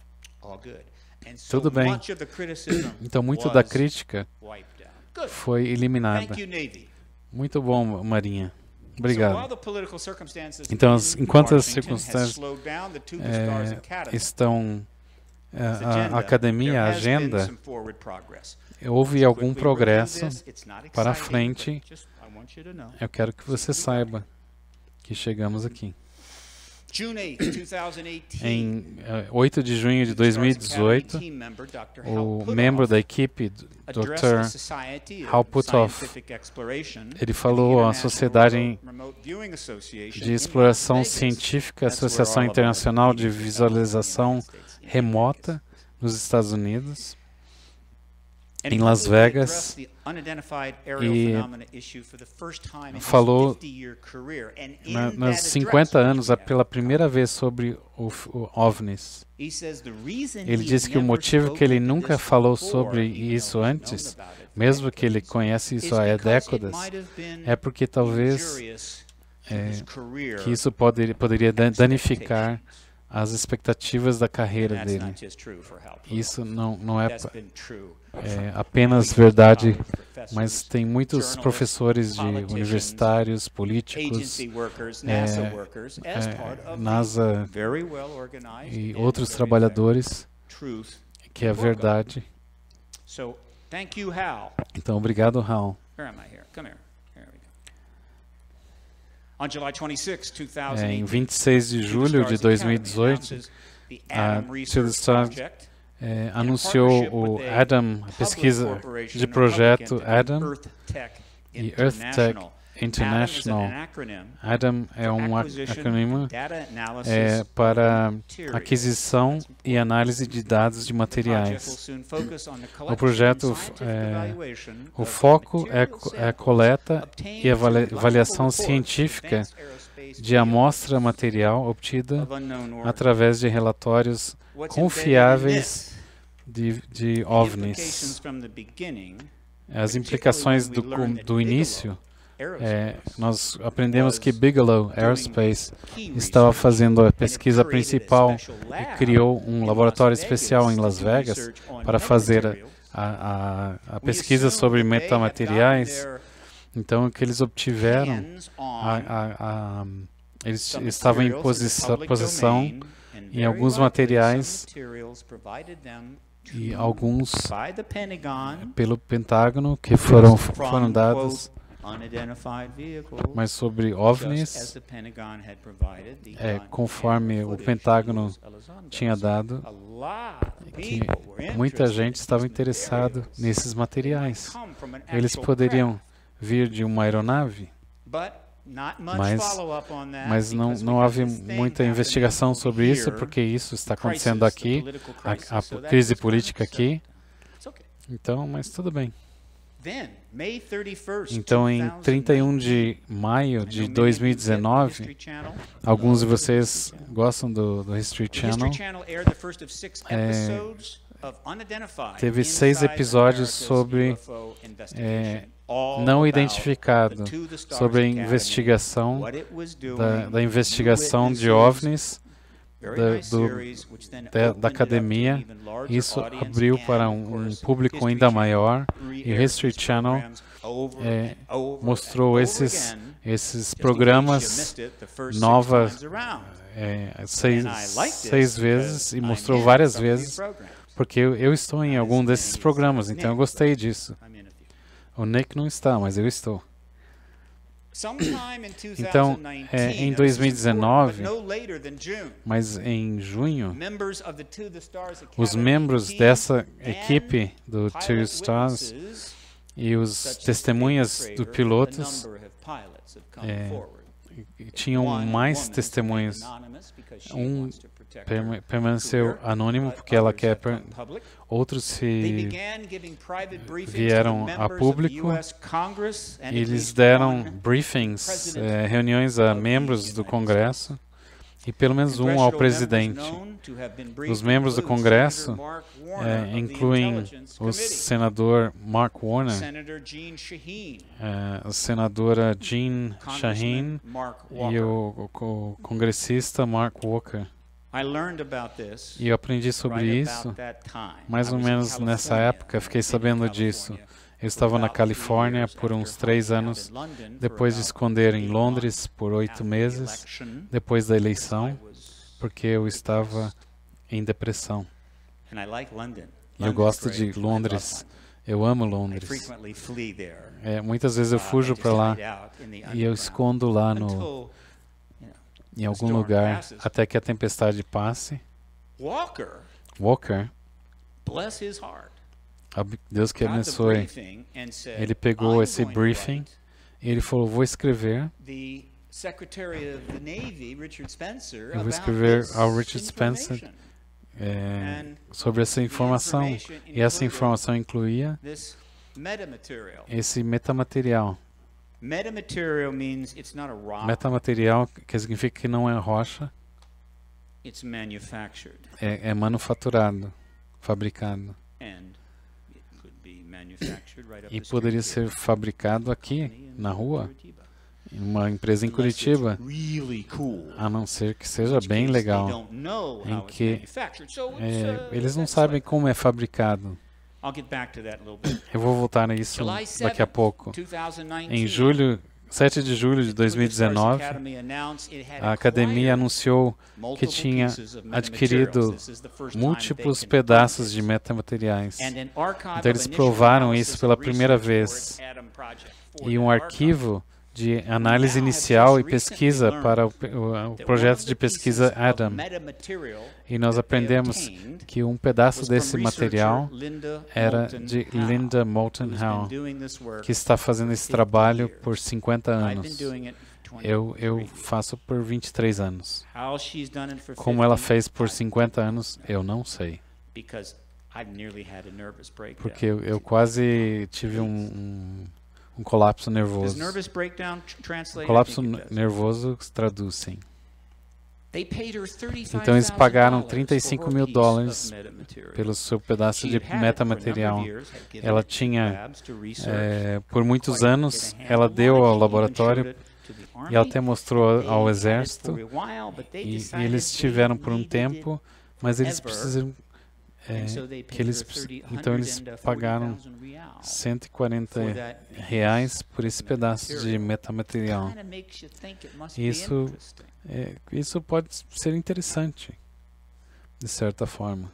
tudo bem. Então, muito da crítica foi eliminada. Muito bom, Marinha. Obrigado. Então, enquanto as circunstâncias é, estão... A, a academia, a agenda, houve algum progresso para frente. Eu quero que você saiba que chegamos aqui. Em oito de junho de dois mil e dezoito, o membro da equipe, doutor Hal Puthoff, ele falou à Sociedade de Exploração Científica, Associação Internacional de Visualização Remota nos Estados Unidos, em Las Vegas, e falou na, nos cinquenta anos pela primeira vez sobre o, o OVNIs. Ele disse que o motivo que ele nunca falou sobre isso antes, mesmo que ele conhece isso há décadas, é porque talvez é, que isso pode, poderia danificar as expectativas da carreira dele. Isso não, não é, é apenas verdade, mas tem muitos professores de universitários, políticos, é, é, NASA e outros trabalhadores, que é verdade. Então, obrigado, Hal. É, em vinte e seis de julho de dois mil e dezoito, a Telstar é, anunciou o ADAM, a pesquisa de projeto ADAM e EarthTech International. ADAM é um acrônimo é, para aquisição e análise de dados de materiais. O projeto, é, o foco é, é a coleta e avaliação científica de amostra material obtida através de relatórios confiáveis de, de OVNIs. As implicações do, do início, é, nós aprendemos que Bigelow Aerospace estava fazendo a pesquisa principal e criou um laboratório especial em Las Vegas para fazer a, a, a pesquisa sobre metamateriais. Então, o que eles obtiveram, a, a, a, eles estavam em posição, posição em alguns materiais e alguns pelo Pentágono que foram, foram dados, mas sobre OVNIs, é, conforme o Pentágono tinha dado, que muita gente estava interessada nesses materiais. Eles poderiam vir de uma aeronave, mas, mas não, não houve muita investigação sobre isso, porque isso está acontecendo aqui, a, a crise política aqui. Então, mas tudo bem. Então, em trinta e um de maio de dois mil e dezenove, alguns de vocês gostam do, do History Channel, é, teve seis episódios sobre é, não identificado, sobre a investigação da, da investigação de OVNIs, Da, do, da, da academia. Isso abriu para um, um público ainda maior, e o History Channel é, mostrou esses, esses programas novas é, seis, seis vezes, e mostrou várias vezes, porque eu, eu estou em algum desses programas, então eu gostei disso. O Nick não está, mas eu estou. Então, é, em dois mil e dezenove, mas em junho, os membros dessa equipe do Two Stars e os testemunhas do pilotos é, tinham mais testemunhas. Um permaneceu anônimo porque ela quer. Outros se vieram a público e eles deram briefings, eh, reuniões a membros do Congresso e pelo menos um ao presidente. Os membros do Congresso eh, incluem o senador Mark Warner, eh, a senadora Jean Shaheen e o, o, o congressista Mark Walker. E eu aprendi sobre isso mais ou menos nessa época, fiquei sabendo disso. Eu estava na Califórnia por uns três anos, depois de esconder em Londres por oito meses, depois da eleição, porque eu estava em depressão. E eu gosto de Londres, eu amo Londres. É, muitas vezes eu fujo para lá e eu escondo lá no... em algum lugar, até que a tempestade passe. Walker, Deus que abençoe, ele pegou esse briefing e ele falou, vou escrever, eu vou escrever ao Richard Spencer é, sobre essa informação. E essa informação incluía esse metamaterial. Metamaterial means it's not a rock. Metamaterial que significa que não é rocha. It's manufactured. É, é manufaturado, fabricado. And it could be manufactured right up E the poderia street ser fabricado aqui, na rua, em uma empresa em Curitiba, really cool. a não ser que seja bem legal, em que é, eles não sabem como é fabricado. Eu vou voltar a isso daqui a pouco. Em julho, sete de julho de dois mil e dezenove, a Academia anunciou que tinha adquirido múltiplos pedaços de metamateriais. Então eles provaram isso pela primeira vez. E um arquivo de análise inicial e pesquisa para o, o, o projeto de pesquisa Adam. E nós aprendemos que um pedaço desse material era de Linda Moulton Howe, que está fazendo esse trabalho por cinquenta anos. Eu, eu faço por vinte e três anos. Como ela fez por cinquenta anos, eu não sei. Porque eu, eu quase tive um... um Um colapso nervoso. Colapso nervoso traduzem. Então eles pagaram trinta e cinco mil dólares pelo seu pedaço de metamaterial. Ela tinha, é, por muitos anos, ela deu ao laboratório e ela até mostrou ao exército. E, e eles tiveram por um tempo, mas eles precisam É, que eles, então eles pagaram cento e quarenta reais por esse pedaço de metamaterial. Isso, é, isso pode ser interessante, de certa forma.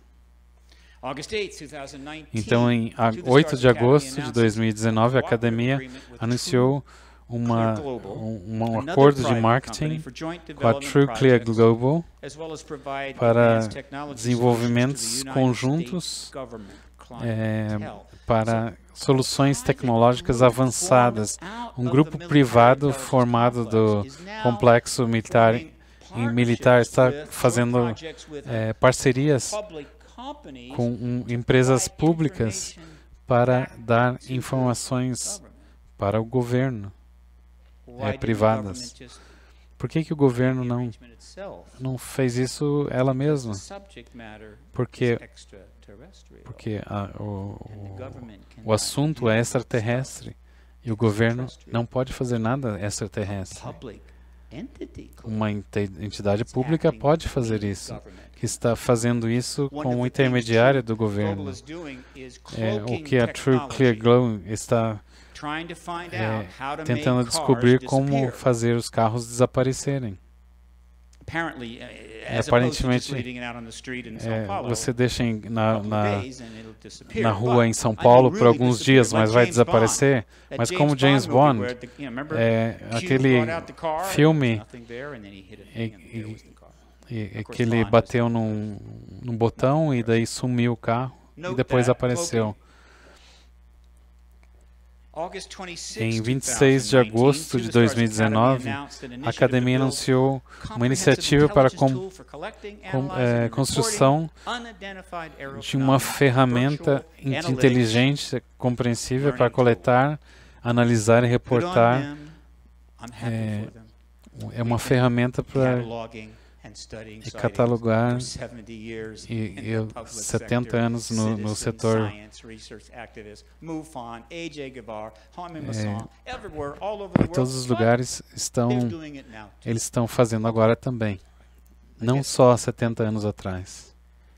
Então, em oito de agosto de dois mil e dezenove, a Academia anunciou uma, um, um acordo de marketing com a True Clear Global para desenvolvimentos conjuntos é, para soluções tecnológicas avançadas. Um grupo privado formado do complexo militar, em militar está fazendo é, parcerias com um, empresas públicas para dar informações para o governo. É, privadas. Por que que o governo não não fez isso ela mesma? Porque porque a, o, o, o assunto é extraterrestre e o governo não pode fazer nada extraterrestre. Uma entidade pública pode fazer isso, que está fazendo isso como intermediária do governo. É, o que a True Clear Global está É, tentando descobrir como fazer os carros desaparecerem. E, aparentemente, é, você deixa em, na, na, na rua em São Paulo por alguns dias, mas vai desaparecer. Mas como James Bond, é, aquele filme e, e, e, que ele bateu num, num botão e daí sumiu o carro e depois apareceu. Em vinte e seis de agosto de dois mil e dezenove, a Academia anunciou uma iniciativa para com, com, é, construção de uma ferramenta inteligente, compreensível para coletar, analisar e reportar. É, é uma ferramenta para e catalogar, e eu, setenta anos no, no setor, é, em todos os lugares estão, eles estão fazendo agora também, não só há setenta anos atrás.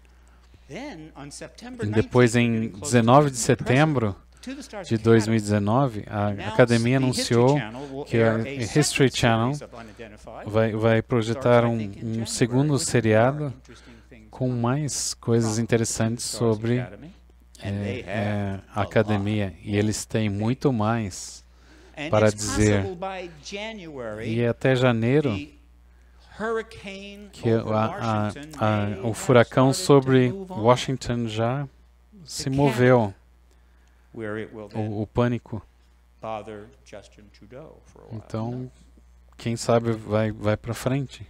E depois, em dezenove de setembro de dois mil e dezenove, a Academia anunciou que a History Channel vai, vai projetar um, um segundo seriado com mais coisas interessantes sobre é, é, a Academia. E eles têm muito mais para dizer. E até janeiro, que a, a, a, o furacão sobre Washington já se moveu. O, o pânico. Então, quem sabe vai, vai para frente.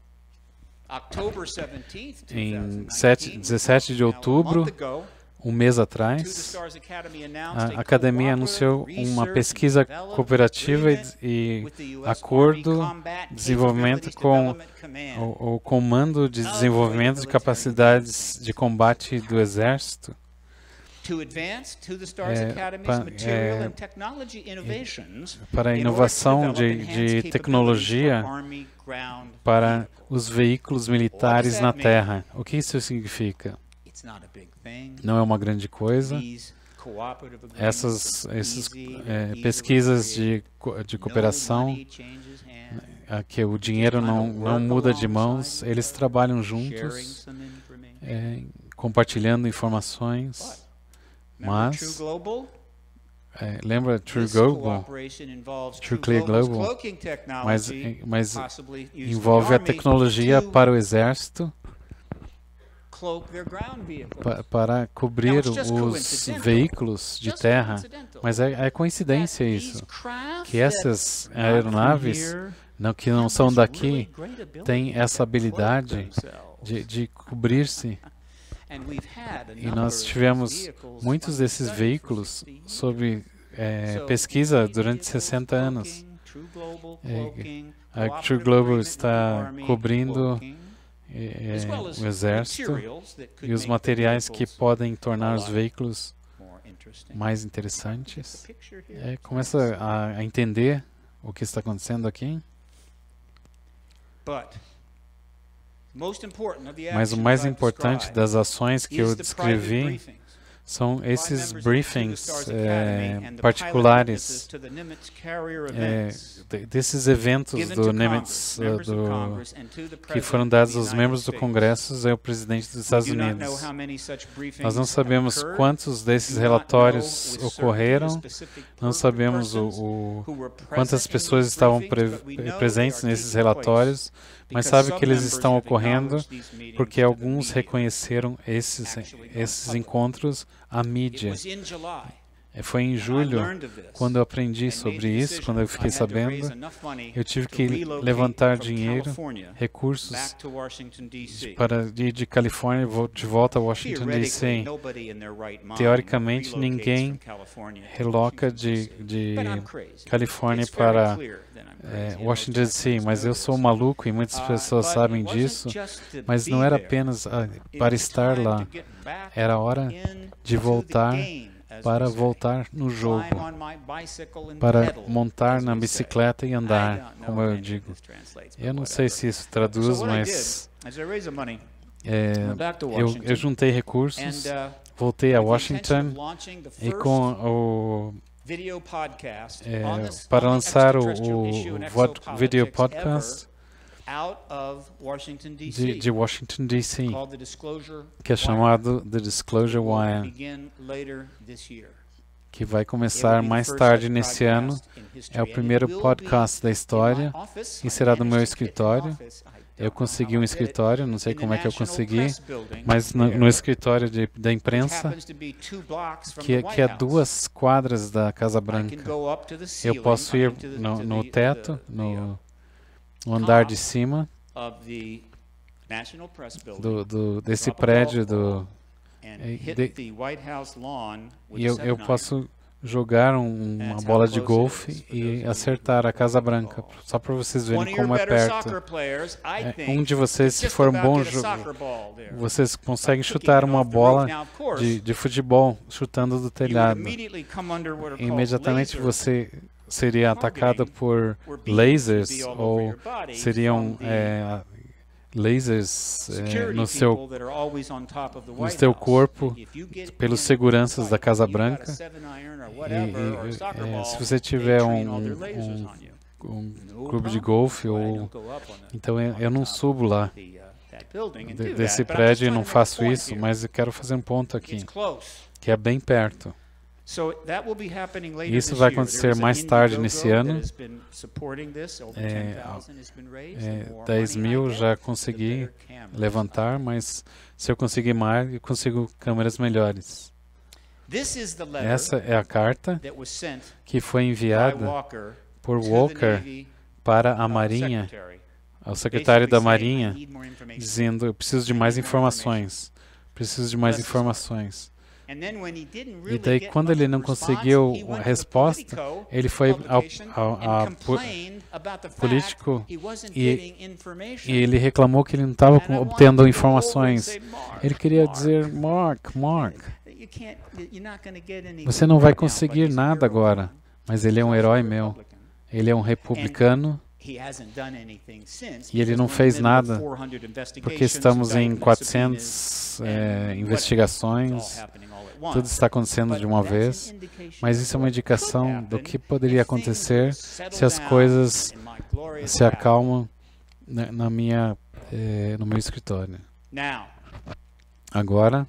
Em dezessete de outubro, um mês atrás, a Academia anunciou uma pesquisa cooperativa e, e acordo de desenvolvimento com o, o Comando de Desenvolvimento de Capacidades de Combate do Exército, É, pa, é, para a inovação de, de tecnologia para os veículos militares na Terra. O que isso significa? Não é uma grande coisa. Essas, essas é, pesquisas de, de cooperação, é, que o dinheiro não, não muda de mãos, eles trabalham juntos, é, compartilhando informações. Mas, é, lembra True Global, True Clear Global, mas, mas envolve a tecnologia para o exército pa, para cobrir os veículos de terra. Mas é, é coincidência isso, que essas aeronaves, não, que não são daqui, têm essa habilidade de, de cobrir-se. E nós tivemos muitos desses veículos sob é, pesquisa durante sessenta anos. É, a True Global está cobrindo é, o exército e os materiais que podem tornar os veículos mais interessantes. É, começa a, a entender o que está acontecendo aqui. Mas o mais importante das ações que eu descrevi são esses briefings é, particulares, é, desses eventos do Nimitz, uh, do, que foram dados aos membros do Congresso e ao presidente dos Estados Unidos. Nós não sabemos quantos desses relatórios ocorreram, não sabemos o, o, quantas pessoas estavam pre, presentes nesses relatórios, mas sabe que eles estão ocorrendo porque alguns reconheceram esses, esses encontros à mídia. Foi em julho, quando eu aprendi sobre isso, quando eu fiquei sabendo, eu tive que levantar dinheiro, recursos, para ir de Califórnia de volta a Washington, D C Teoricamente, ninguém reloca de, de Califórnia para é, Washington, D C, mas eu sou maluco e muitas pessoas sabem disso, mas não era apenas a, para estar lá, era a hora de voltar para voltar no jogo, para montar na bicicleta e andar, como eu digo. Eu não sei se isso traduz, mas é, eu, eu juntei recursos, voltei a Washington e com o é, para lançar o, o Video Podcast, de, de Washington, D C, que é chamado The Disclosure Wire, que vai começar mais tarde nesse ano. É o primeiro podcast da história e será do meu escritório. Eu consegui um escritório, não sei como é que eu consegui, mas no, no escritório de, da imprensa, que, é, que é duas quadras da Casa Branca. Eu posso ir no, no teto, no, no andar de cima do, do, desse prédio do... De, e eu, eu posso jogar um, uma bola de golfe e acertar a Casa Branca, só para vocês verem como é perto. É, um de vocês, se for um bom jogo, vocês conseguem chutar uma bola de, de futebol chutando do telhado. E imediatamente você seria atacado por lasers, ou seriam é, lasers é, no seu, no seu corpo pelos seguranças da Casa Branca. E, e, é, se você tiver um, um, um clube de golfe, ou então eu, eu não subo lá de, desse prédio e não faço isso, mas eu quero fazer um ponto aqui, que é bem perto. Isso vai acontecer mais tarde nesse ano. É, é, dez mil já consegui levantar, mas se eu conseguir mais, eu consigo câmeras melhores. Essa é a carta que foi enviada por Walker para a Marinha, ao secretário da Marinha, dizendo: eu preciso de mais informações, preciso de mais informações. E daí, quando ele não conseguiu a resposta, ele foi ao, ao, ao político e, e ele reclamou que ele não estava obtendo informações. Ele queria dizer: Mark, Mark, você não vai conseguir nada agora. Mas ele é um herói meu. Ele é um republicano. E ele não fez nada, porque estamos em quatrocentas é, investigações, tudo está acontecendo de uma vez, mas isso é uma indicação do que poderia acontecer se as coisas se acalmam na, na minha, é, no meu escritório. Agora,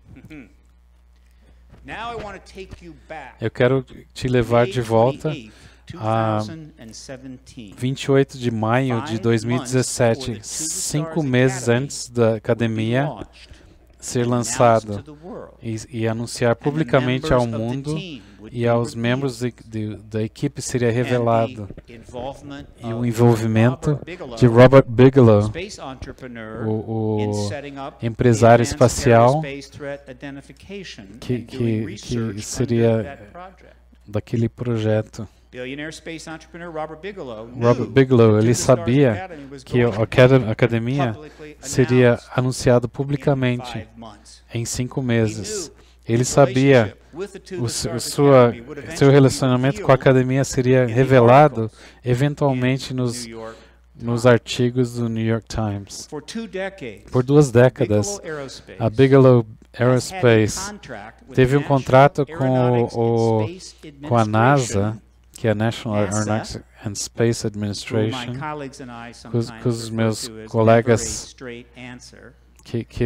eu quero te levar de volta a vinte e oito de maio de dois mil e dezessete, cinco meses antes da academia ser lançada e, e anunciar publicamente ao mundo e aos membros de, de, da equipe seria revelado, e o envolvimento de Robert Bigelow, o, o empresário espacial que, que, que seria daquele projeto. Robert Bigelow, ele sabia que a academia seria anunciado publicamente em cinco meses. Ele sabia o, o sua, seu relacionamento com a academia seria revelado eventualmente nos, nos artigos do New York Times. Por duas décadas, a Bigelow Aerospace teve um contrato com, o, com a NASA, que é a National Aeronautics and Space Administration, com os meus colegas que, que,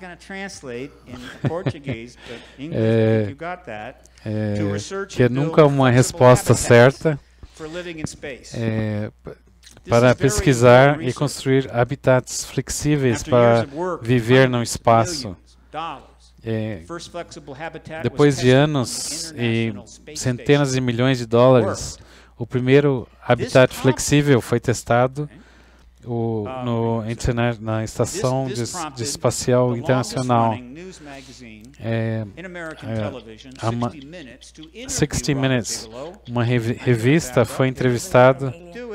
é, é, que é nunca uma resposta certa é, para pesquisar e construir habitats flexíveis para viver no espaço. É, depois de anos e centenas de milhões de dólares, o primeiro habitat flexível foi testado o, no, na Estação de, de Espacial Internacional. É, é, a sixty minutes, uma revi revista, foi entrevistado.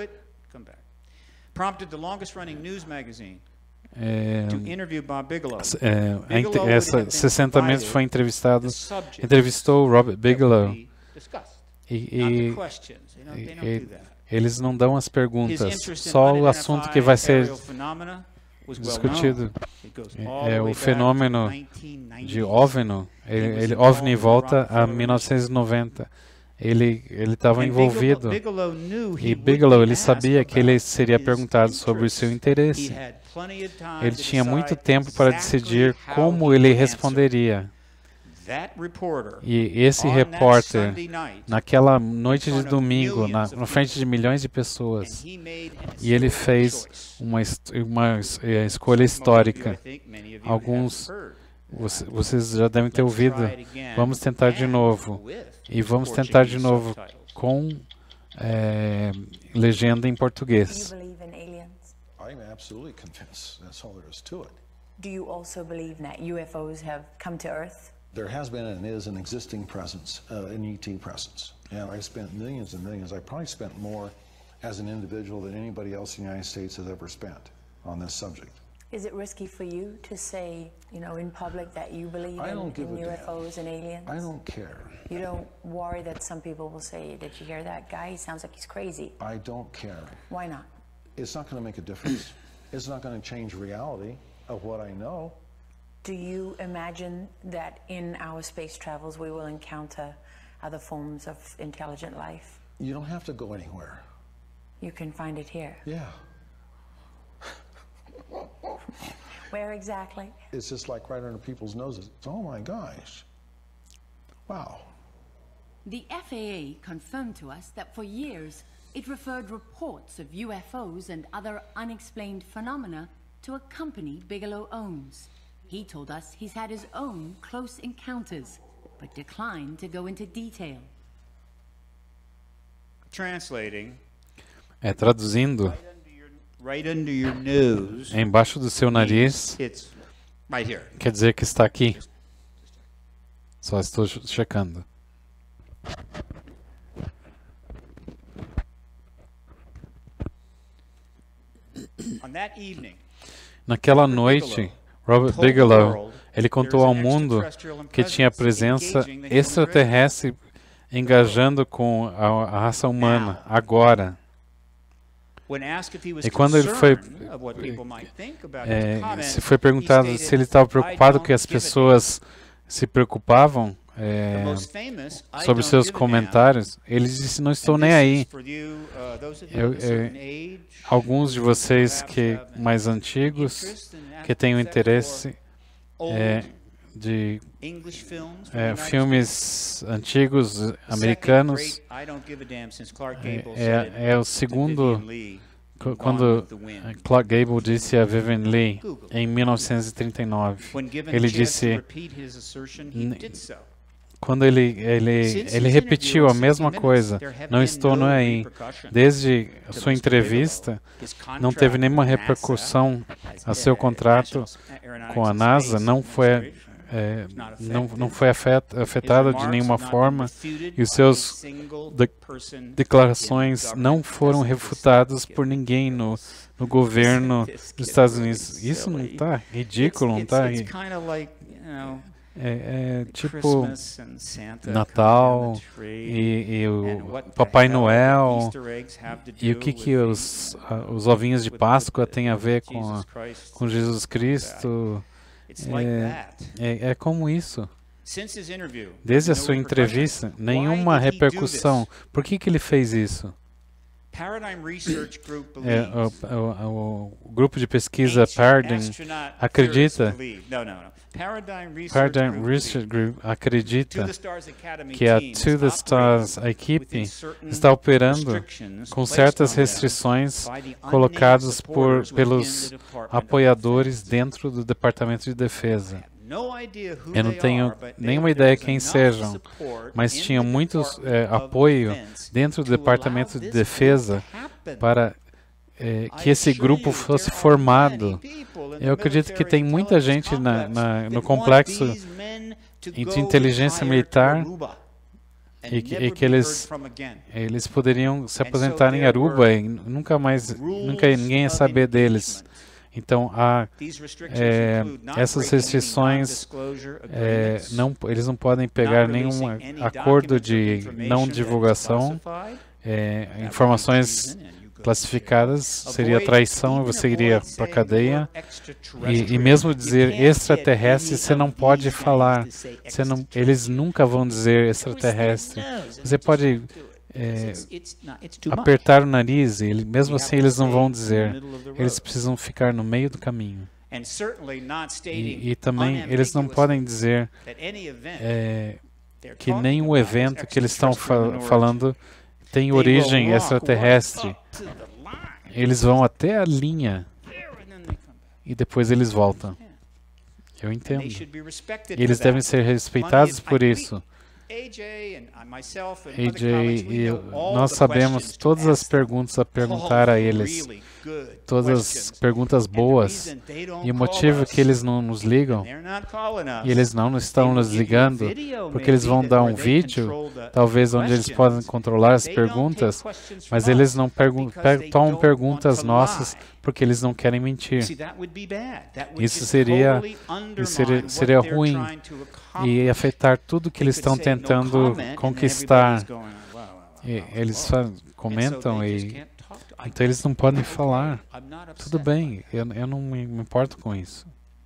É, é, essa sessenta minutos foi entrevistado, entrevistou Robert Bigelow e, e, e eles não dão as perguntas, só o assunto que vai ser discutido é, é o fenômeno de OVNI. Ele, ele OVNI volta a mil novecentos e noventa. Ele ele estava envolvido. E Bigelow, ele sabia que ele seria perguntado sobre o seu interesse. Ele tinha muito tempo para decidir como ele responderia. E esse repórter, naquela noite de domingo, na, na frente de milhões de pessoas, e ele fez uma, uma escolha histórica. Alguns, vocês já devem ter ouvido. Vamos tentar de novo. E vamos tentar de novo com é, legenda em português. Do you also believe that U F Os have come to Earth? There has been and is an existing presence, uh, an E T presence. And I spent millions and millions. I probably spent more as an individual than anybody else in the United States has ever spent on this subject. Is it risky for you to say, you know, in public that you believe in, in U F Os and aliens? I don't care. You don't worry that some people will say, did you hear that guy? He sounds like he's crazy. I don't care. Why not? It's not going to make a difference. It's not going to change reality of what I know. Do you imagine that in our space travels we will encounter other forms of intelligent life? You don't have to go anywhere. You can find it here. Yeah. Where exactly? It's just like right under people's noses. Oh my gosh. Wow. The F A A confirmed to us that for years it referred reports of U F Os and other unexplained phenomena to a company Bigelow owns. He told us he's had his own close encounters, but declined to go into detail. Translating. É, traduzindo. Right under your nose. É embaixo do seu nariz. It's right here. Quer dizer que está aqui. Só estou checando. On that evening, naquela noite, Robert Bigelow, ele contou ao mundo que tinha presença extraterrestre engajando com a, a raça humana, agora. E quando ele foi, é, se foi perguntado se ele estava preocupado que as pessoas se preocupavam é, sobre seus comentários, ele disse, não estou nem aí. Eu, eu, alguns de vocês que mais antigos, que têm o interesse é, de é, filmes antigos americanos, é, é, é o segundo, quando Clark Gable disse a Vivian Leigh em mil novecentos e trinta e nove, ele disse, quando ele, ele, ele repetiu a mesma coisa, não estou não aí. Desde a sua entrevista, não teve nenhuma repercussão a seu contrato com a NASA, não foi, é, não, não foi afetado de nenhuma forma, e os seus de, declarações não foram refutadas por ninguém no, no governo dos Estados Unidos. Isso não está ridículo, não está... É, é tipo Natal e, e o Papai Noel e o que que os, os ovinhos de Páscoa têm a ver com, a, com Jesus Cristo. É, é, é como isso. Desde a sua entrevista, nenhuma repercussão. Por que que ele fez isso? É, o, o, o grupo de pesquisa Paradigm acredita Paradigm Research Group acredita que a To The Stars, a equipe, está operando com certas restrições colocadas por, pelos apoiadores dentro do Departamento de Defesa. Eu não tenho nenhuma ideia quem sejam, mas tinha muito é, apoio dentro do Departamento de Defesa para é, que esse grupo fosse formado. Eu acredito que tem muita gente na, na, no complexo de inteligência militar e que, e que eles, eles poderiam se aposentar em Aruba e nunca mais, nunca ninguém ia saber deles. Então, há, é, essas restrições, é, não, eles não podem pegar nenhum acordo de não divulgação, é, informações classificadas, seria traição, você iria para a cadeia. E, e mesmo dizer extraterrestre, você não pode falar. Você não, eles nunca vão dizer extraterrestre. Você pode é, apertar o nariz, e ele, mesmo assim eles não vão dizer. Eles precisam ficar no meio do caminho. E, e também eles não podem dizer é, que nenhum evento que eles estão fa falando tem origem extraterrestre. Eles vão até a linha e depois eles voltam. Eu entendo. E eles devem ser respeitados por isso. A J e eu, nós sabemos todas as perguntas a perguntar a eles, todas as perguntas boas, e o motivo que eles não nos ligam, e eles não estão nos ligando, porque eles vão dar um vídeo, talvez onde eles podem controlar as perguntas, mas eles não pergun per tomam perguntas nossas porque eles não querem mentir. Isso seria, isso seria, seria ruim e afetar tudo que eles estão tentando conquistar. E eles comentam e então eles não podem falar. Tudo bem, eu, eu não me, me importo com isso.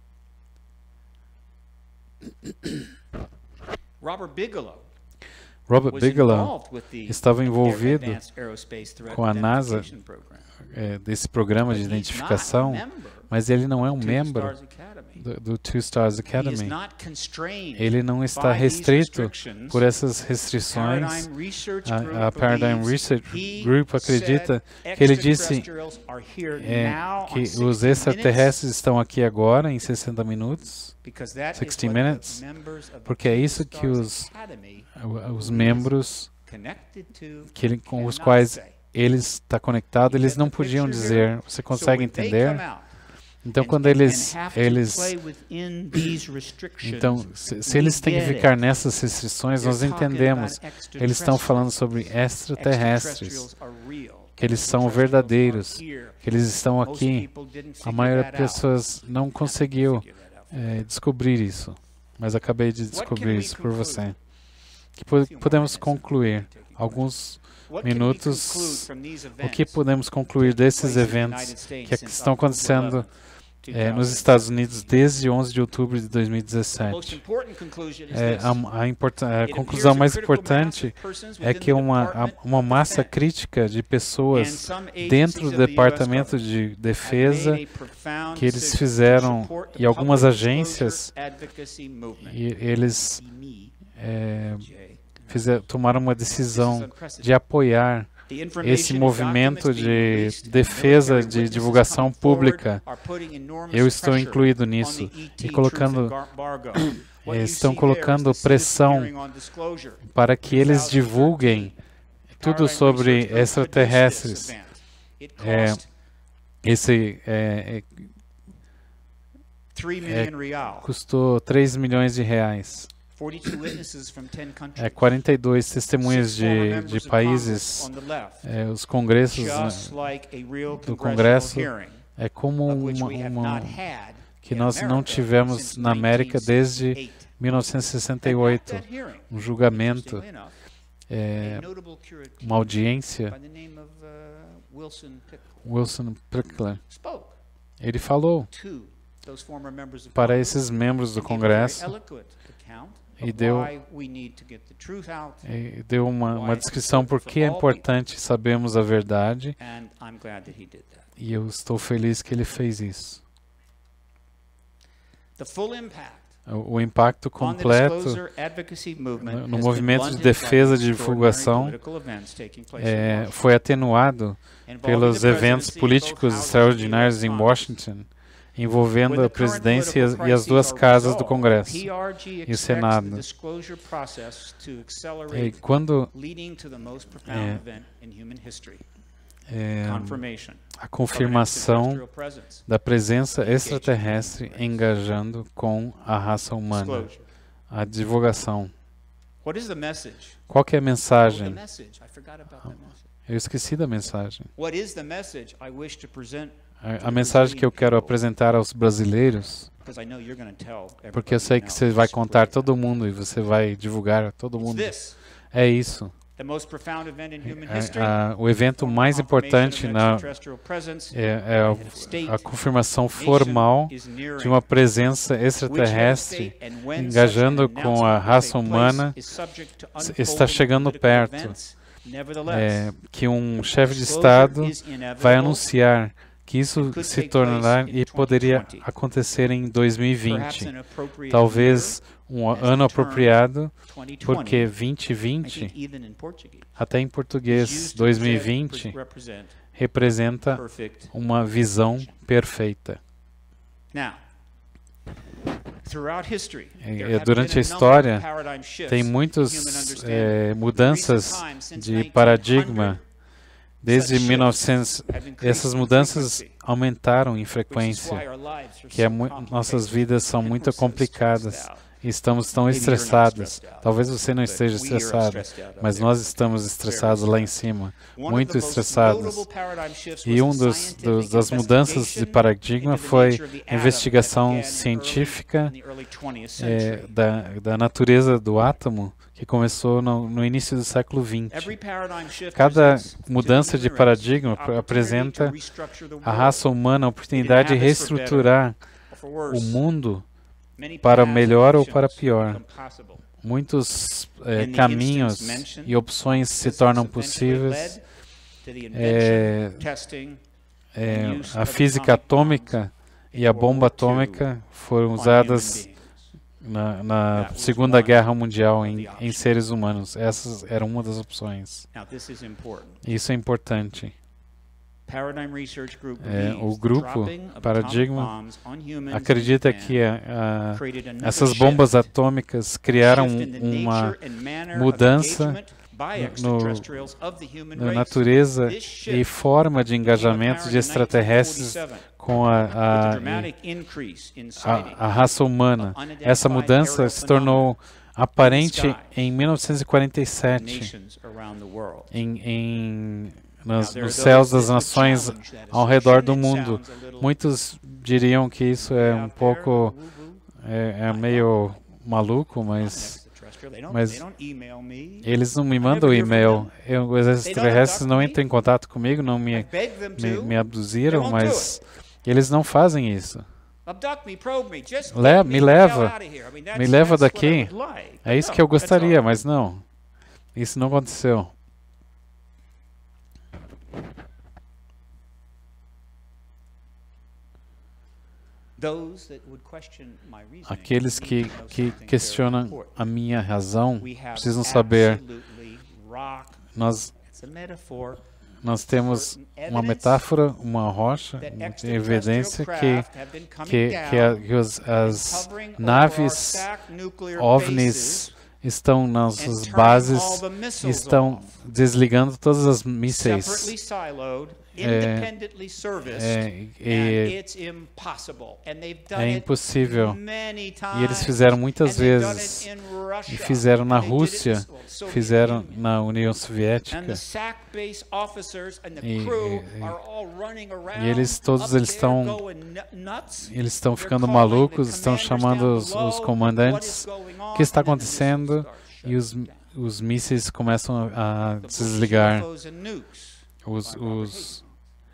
Robert Bigelow Robert Bigelow estava envolvido com a NASA, é, desse programa de identificação, mas ele não é um membro do, do Two Stars Academy. Ele não está restrito por essas restrições. A, a Paradigm Research Group acredita que ele disse é, que os extraterrestres estão aqui agora em sessenta minutos, sixty minutes, porque é isso que os, os membros que ele, com os quais ele está conectado, eles não podiam dizer. Você consegue entender? Então, quando eles, eles então, se, se eles têm que ficar nessas restrições, nós entendemos. Eles estão falando sobre extraterrestres, que eles são verdadeiros, que eles estão aqui. A maioria das pessoas não conseguiu é, descobrir isso, mas acabei de descobrir isso por você. Que podemos concluir alguns minutos, o que podemos concluir desses eventos que estão acontecendo é, nos Estados Unidos desde onze de outubro de dois mil e dezessete. É, a, a, a conclusão mais importante é que uma, uma massa crítica de pessoas dentro do Departamento de Defesa, que eles fizeram, e algumas agências, e eles é, fizeram, tomaram uma decisão de apoiar esse movimento de defesa de divulgação pública. Eu estou incluído nisso. E colocando, estão colocando pressão para que eles divulguem tudo sobre extraterrestres. É, esse é, é, custou três milhões de reais. É, quarenta e dois testemunhas de, de países, é, os congressos né, do Congresso, é como uma, uma que nós não tivemos na América desde mil novecentos e sessenta e oito, um julgamento, é, uma audiência. Wilson Pickler, ele falou para esses membros do Congresso e deu, e deu uma, uma descrição por que é importante sabermos a verdade, e eu estou feliz que ele fez isso. O, o impacto completo no, no movimento de defesa de divulgação é, foi atenuado pelos eventos políticos extraordinários em Washington, envolvendo a presidência e as duas casas do Congresso e o Senado. E quando é, é, a confirmação da presença extraterrestre engajando com a raça humana, a divulgação. Qual que é a mensagem? Eu esqueci da mensagem. A, a mensagem que eu quero apresentar aos brasileiros, porque eu sei que você vai contar a todo mundo e você vai divulgar a todo mundo, é isso. A, a, o evento mais importante na, é, é a, a confirmação formal de uma presença extraterrestre engajando com a raça humana está chegando perto. É, que um chefe de Estado vai anunciar que isso se tornará e poderia acontecer em dois mil e vinte. Talvez um ano apropriado, porque vinte vinte, até em português, dois mil e vinte, representa uma visão perfeita. E, durante a história, tem muitas é, mudanças de paradigma. Desde mil e novecentos, essas mudanças aumentaram em frequência, que é nossas vidas são muito complicadas. E estamos tão estressados. Talvez você não esteja estressado, mas nós estamos estressados lá em cima, muito estressados. E um dos, dos das mudanças de paradigma foi a investigação científica é, da, da natureza do átomo, que começou no, no início do século vinte. Cada mudança de paradigma apresenta a raça humana a oportunidade de reestruturar o mundo para melhor ou para pior. Muitos é, caminhos e opções se tornam possíveis. É, é, a física atômica e a bomba atômica foram usadas na, na Segunda Guerra Mundial em, em seres humanos. Essas eram uma das opções. Isso é importante. É, o grupo Paradigma acredita que a, a, essas bombas atômicas criaram uma mudança no, na natureza e forma de engajamento de extraterrestres com a, a, a, a raça humana. Essa mudança se tornou aparente em mil novecentos e quarenta e sete em, em Nos, nos céus das nações ao redor do mundo. Muitos diriam que isso é um pouco, é, é meio maluco, mas, mas eles não me mandam e-mail. Eu, os extraterrestres não entram em contato comigo, não me, me, me abduziram, mas eles não fazem isso. Le, me leva, me leva daqui. É isso que eu gostaria, mas não. Isso não aconteceu. Aqueles que, que questionam a minha razão precisam saber, nós, nós temos uma metáfora, uma rocha, uma evidência que, que, que, a, que as, as naves OVNIs estão nas suas bases, estão desligando todos os mísseis. É, é, é, é impossível. E eles fizeram muitas vezes. E fizeram na Rússia, fizeram na União Soviética. E, e, e eles todos eles estão eles estão ficando malucos, estão chamando os, os comandantes. O que está acontecendo? E os, os mísseis começam a, a desligar. Os, os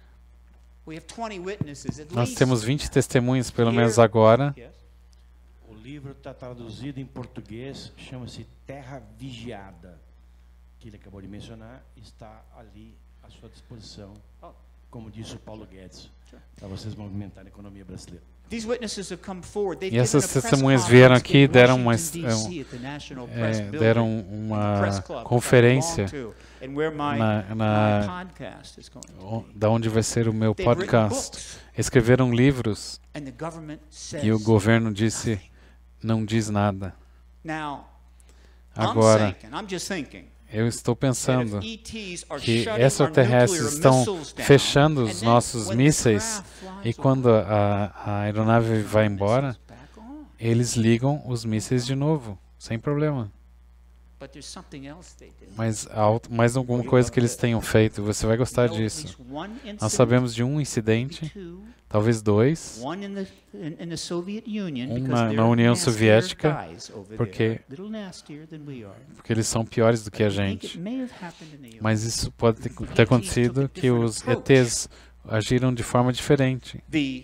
Nós temos vinte testemunhas, pelo menos agora. O livro está traduzido em português, chama-se Terra Vigiada, que ele acabou de mencionar, está ali à sua disposição, como disse o Paulo Guedes, para vocês movimentarem a economia brasileira. E essas testemunhas vieram aqui e deram uma, é, deram uma conferência na, na, da onde vai ser o meu podcast. Escreveram livros e o governo disse, não diz nada. Agora, eu estou pensando que extraterrestres estão fechando os nossos mísseis e quando a, a aeronave vai embora, eles ligam os mísseis de novo, sem problema. Mas mais alguma coisa que eles tenham feito, você vai gostar disso. Nós sabemos de um incidente, talvez dois, um na, na União Soviética, porque, porque eles são piores do que a gente. Mas isso pode ter, ter acontecido que os E Tês agiram de forma diferente.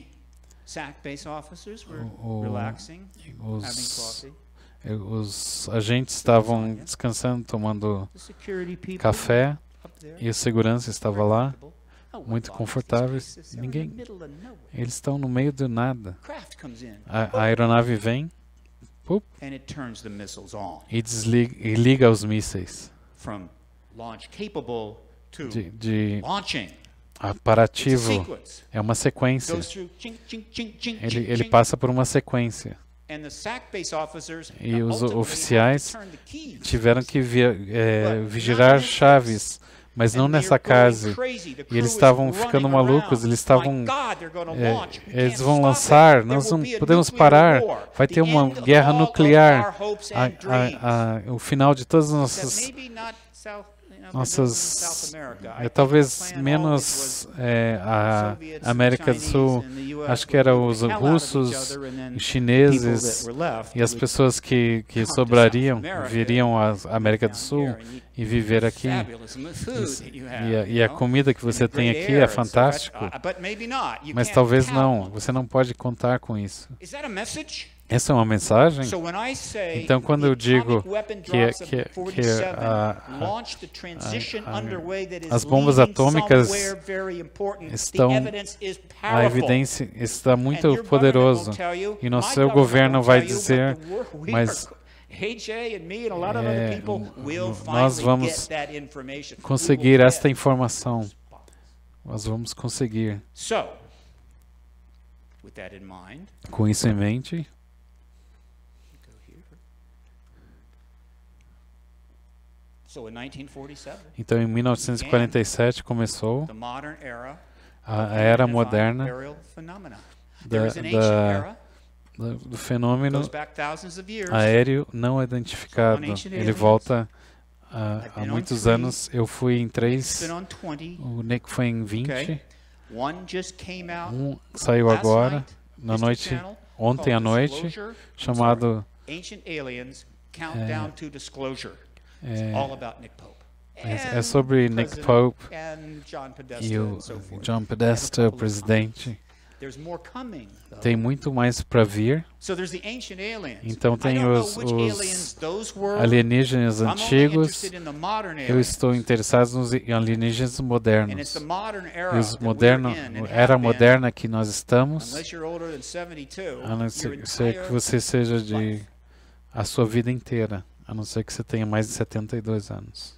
O, os, os agentes estavam descansando, tomando café, e o segurança estava lá, muito confortáveis. Ninguém, eles estão no meio do nada. A, a aeronave vem, pup, e desliga e liga os mísseis. De, de aparativo, é uma sequência. Ele, ele passa por uma sequência. E os oficiais tiveram que via, é, vigiar chaves, mas não nessa casa. E eles estavam ficando malucos, eles estavam... É, eles vão lançar, nós não podemos parar, vai ter uma guerra nuclear. A, a, a, o final de todas as nossas... Nossas, é, talvez menos é, a América do Sul, acho que eram os russos, os chineses, e as pessoas que, que sobrariam viriam à América do Sul e viver aqui. E a, e a comida que você tem aqui é fantástico, mas talvez não, você não pode contar com isso. Essa é uma mensagem? Então, quando eu digo que, que, que a, a, a, as bombas atômicas estão, a evidência está muito poderosa, e no seu governo vai dizer, mas é, nós vamos conseguir esta informação, nós vamos conseguir. Com isso em mente, então, em mil novecentos e quarenta e sete começou a era moderna da, da, do fenômeno aéreo não identificado. Ele volta a, a muitos anos. Eu fui em três, o Nick foi em vinte. Um saiu agora, na noite, ontem à noite, chamado... É, é, é sobre Nick Pope e o John Podesta, o presidente. Tem muito mais para vir. Então tem os, os alienígenas antigos. Eu estou interessado nos alienígenas modernos. E os modernos, era moderna que nós estamos, a não ser, ser que você seja de a sua vida inteira, a não ser que você tenha mais de setenta e dois anos.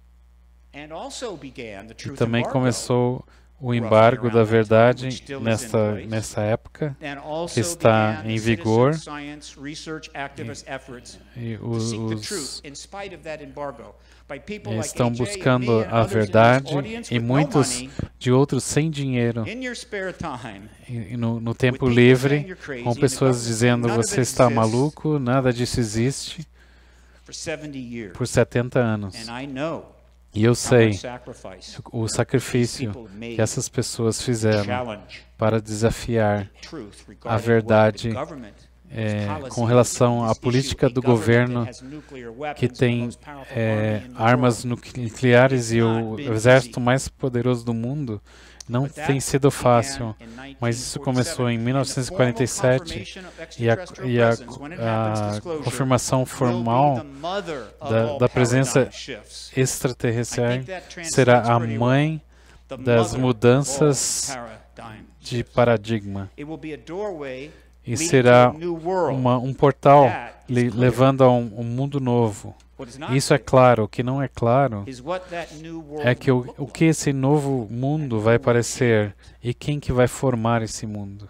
E também começou o embargo da verdade nesta, nessa época, que está em vigor, e, e os, os estão buscando a verdade, e muitos de outros sem dinheiro, e, e no, no tempo livre, com pessoas dizendo, você está maluco, nada disso existe, por setenta anos. E eu sei o sacrifício que essas pessoas fizeram para desafiar a verdade é, com relação à política do governo que tem é, armas nucleares, e o exército mais poderoso do mundo. Não tem sido fácil, mas isso começou em mil novecentos e quarenta e sete, e a, e a, a confirmação formal da, da presença extraterrestre será a mãe das mudanças de paradigma. E será uma, um portal le, levando a um, um mundo novo. Isso é claro. O que não é claro é que o, o que esse novo mundo vai parecer e quem que vai formar esse mundo.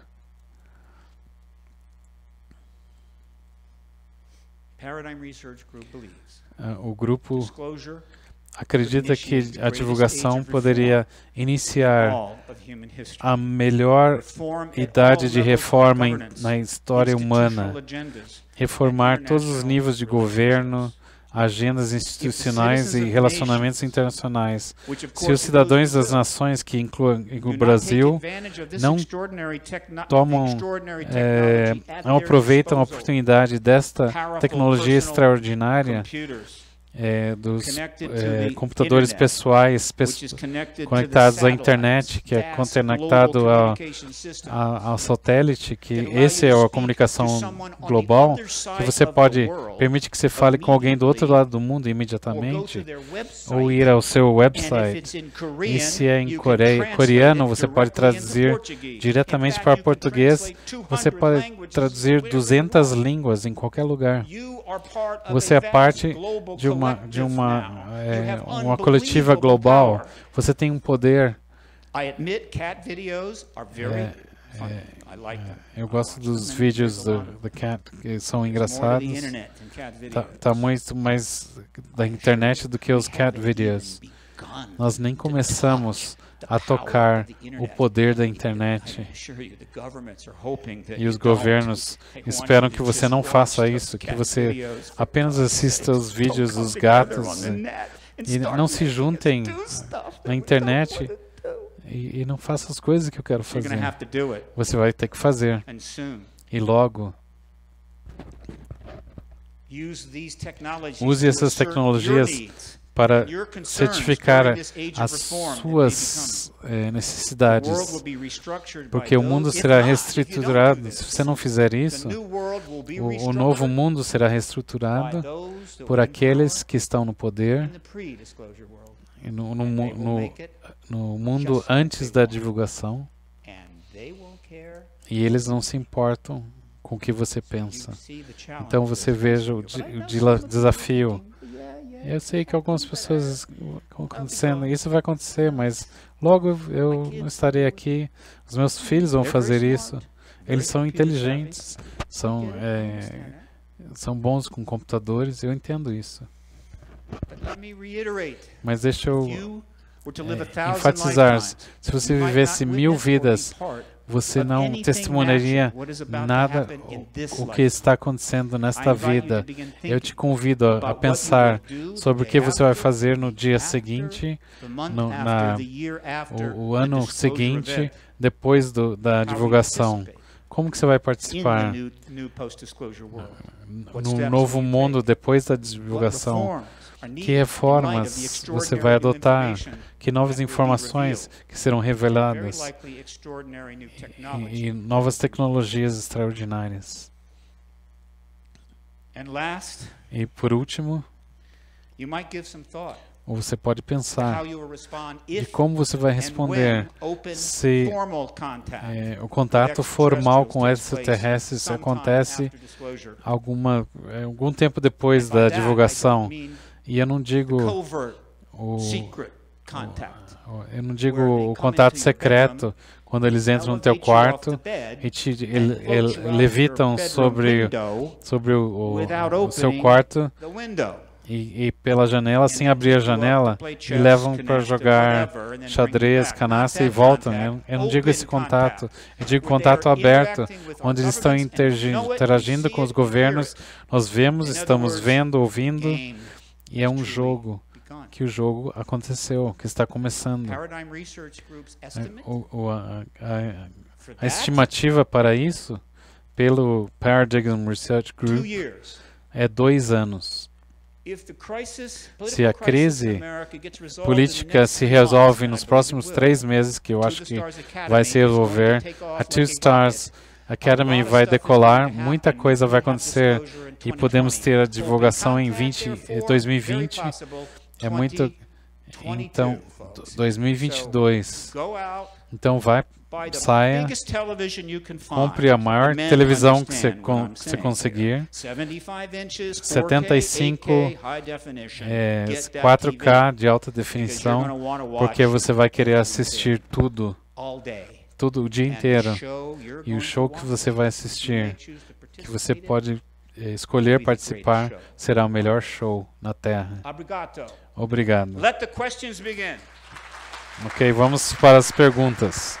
Uh, o grupo acredita que a divulgação poderia iniciar a melhor idade de reforma em, na história humana, reformar todos os níveis de governo, agendas institucionais e relacionamentos internacionais. Se os cidadãos das nações, que incluem o Brasil, não tomam, é, não aproveitam a oportunidade desta tecnologia extraordinária, É, dos é, computadores pessoais pes conectados à internet, que é conectado ao, ao, ao satélite, que esse é a comunicação global, que você pode, permite que você fale com alguém do outro lado do mundo imediatamente, ou ir ao seu website, e se é em coreia, coreano, você pode traduzir diretamente para português, você pode traduzir duzentas línguas em qualquer lugar. Você é parte de uma, de uma, é, uma coletiva global. Você tem um poder. É, é, eu gosto dos vídeos do, do Cat, que são engraçados. Tá, tá muito mais da internet do que os Cat videos. Nós nem começamos a tocar o poder da internet. E os governos esperam que você não faça isso, que você apenas assista os vídeos dos gatos e, e não se juntem na internet e, e não faça as coisas que eu quero fazer. Você vai ter que fazer. E logo. Use essas tecnologias para certificar as suas eh, necessidades, porque o mundo será reestruturado. Se você não fizer isso, o, o novo mundo será reestruturado por aqueles que estão no poder, no, no, no, no mundo antes da divulgação, e eles não se importam com o que você pensa. Então você veja o, o desafio. Eu sei que algumas pessoas estão acontecendo, isso vai acontecer, mas logo eu não estarei aqui. Os meus filhos vão fazer isso. Eles são inteligentes, são, é, são bons com computadores, eu entendo isso. Mas deixa eu é, enfatizar, se você vivesse mil vidas, você não testemunharia nada o, o que está acontecendo nesta vida. Eu te convido a, a pensar sobre o que você vai fazer no dia seguinte, no, na, o, o ano seguinte, depois do, da divulgação. Como que você vai participar no novo mundo depois da divulgação? Que reformas você vai adotar? Que novas informações que serão reveladas? E, e novas tecnologias extraordinárias. E por último, você pode pensar de como você vai responder se é, o contato formal com extraterrestres acontece alguma, algum tempo depois da divulgação. E eu não digo o, o, eu não digo o contato secreto, quando eles entram no teu quarto e te ele, ele, levitam sobre, sobre o, o, o seu quarto e, e pela janela, sem abrir a janela, e levam para jogar xadrez, canastra e voltam. Eu, eu não digo esse contato, eu digo contato aberto, onde eles estão interagindo, interagindo com os governos, nós vemos, estamos vendo, ouvindo. E é um jogo, que o jogo aconteceu, que está começando. O, o, a, a, a estimativa para isso, pelo Paradigm Research Group, é dois anos. Se a crise política se resolve nos próximos três meses, que eu acho que vai se resolver, a Two Stars Academy vai decolar, muita coisa vai acontecer e podemos ter a divulgação em dois mil e vinte. É muito. Então, dois mil e vinte e dois. Então, vai, saia, compre a maior televisão que você, con que você conseguir, setenta e cinco, é, quatro K de alta definição, porque você vai querer assistir tudo. Tudo o dia inteiro. E o show que você vai assistir, que você pode eh, escolher participar, será o melhor show na Terra. Obrigado. Ok, vamos para as perguntas.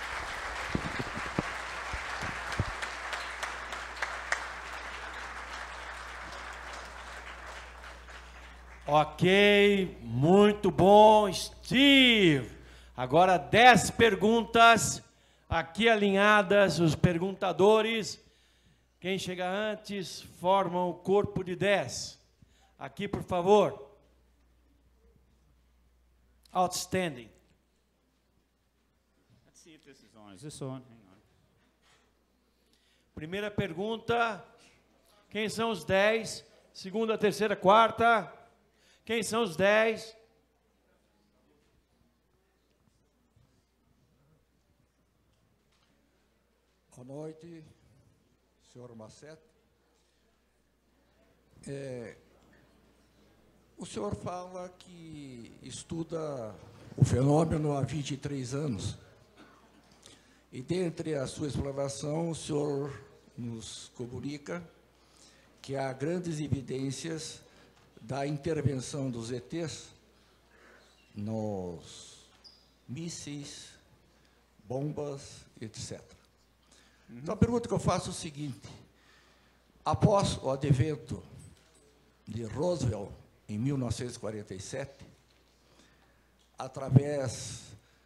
Ok, muito bom, Steve. Agora dez perguntas aqui alinhadas, os perguntadores. Quem chega antes formam o corpo de dez. Aqui, por favor. Outstanding. Let's see if this is on. Is this on? Hang on. Primeira pergunta. Quem são os dez? Segunda, terceira, quarta. Quem são os dez? Boa noite, senhor Massete. É, o senhor fala que estuda o fenômeno há vinte e três anos. E, dentre a sua exploração, o senhor nos comunica que há grandes evidências da intervenção dos E Tês nos mísseis, bombas, etcétera. Uhum. Então, a pergunta que eu faço é o seguinte: após o advento de Roosevelt, em mil novecentos e quarenta e sete, através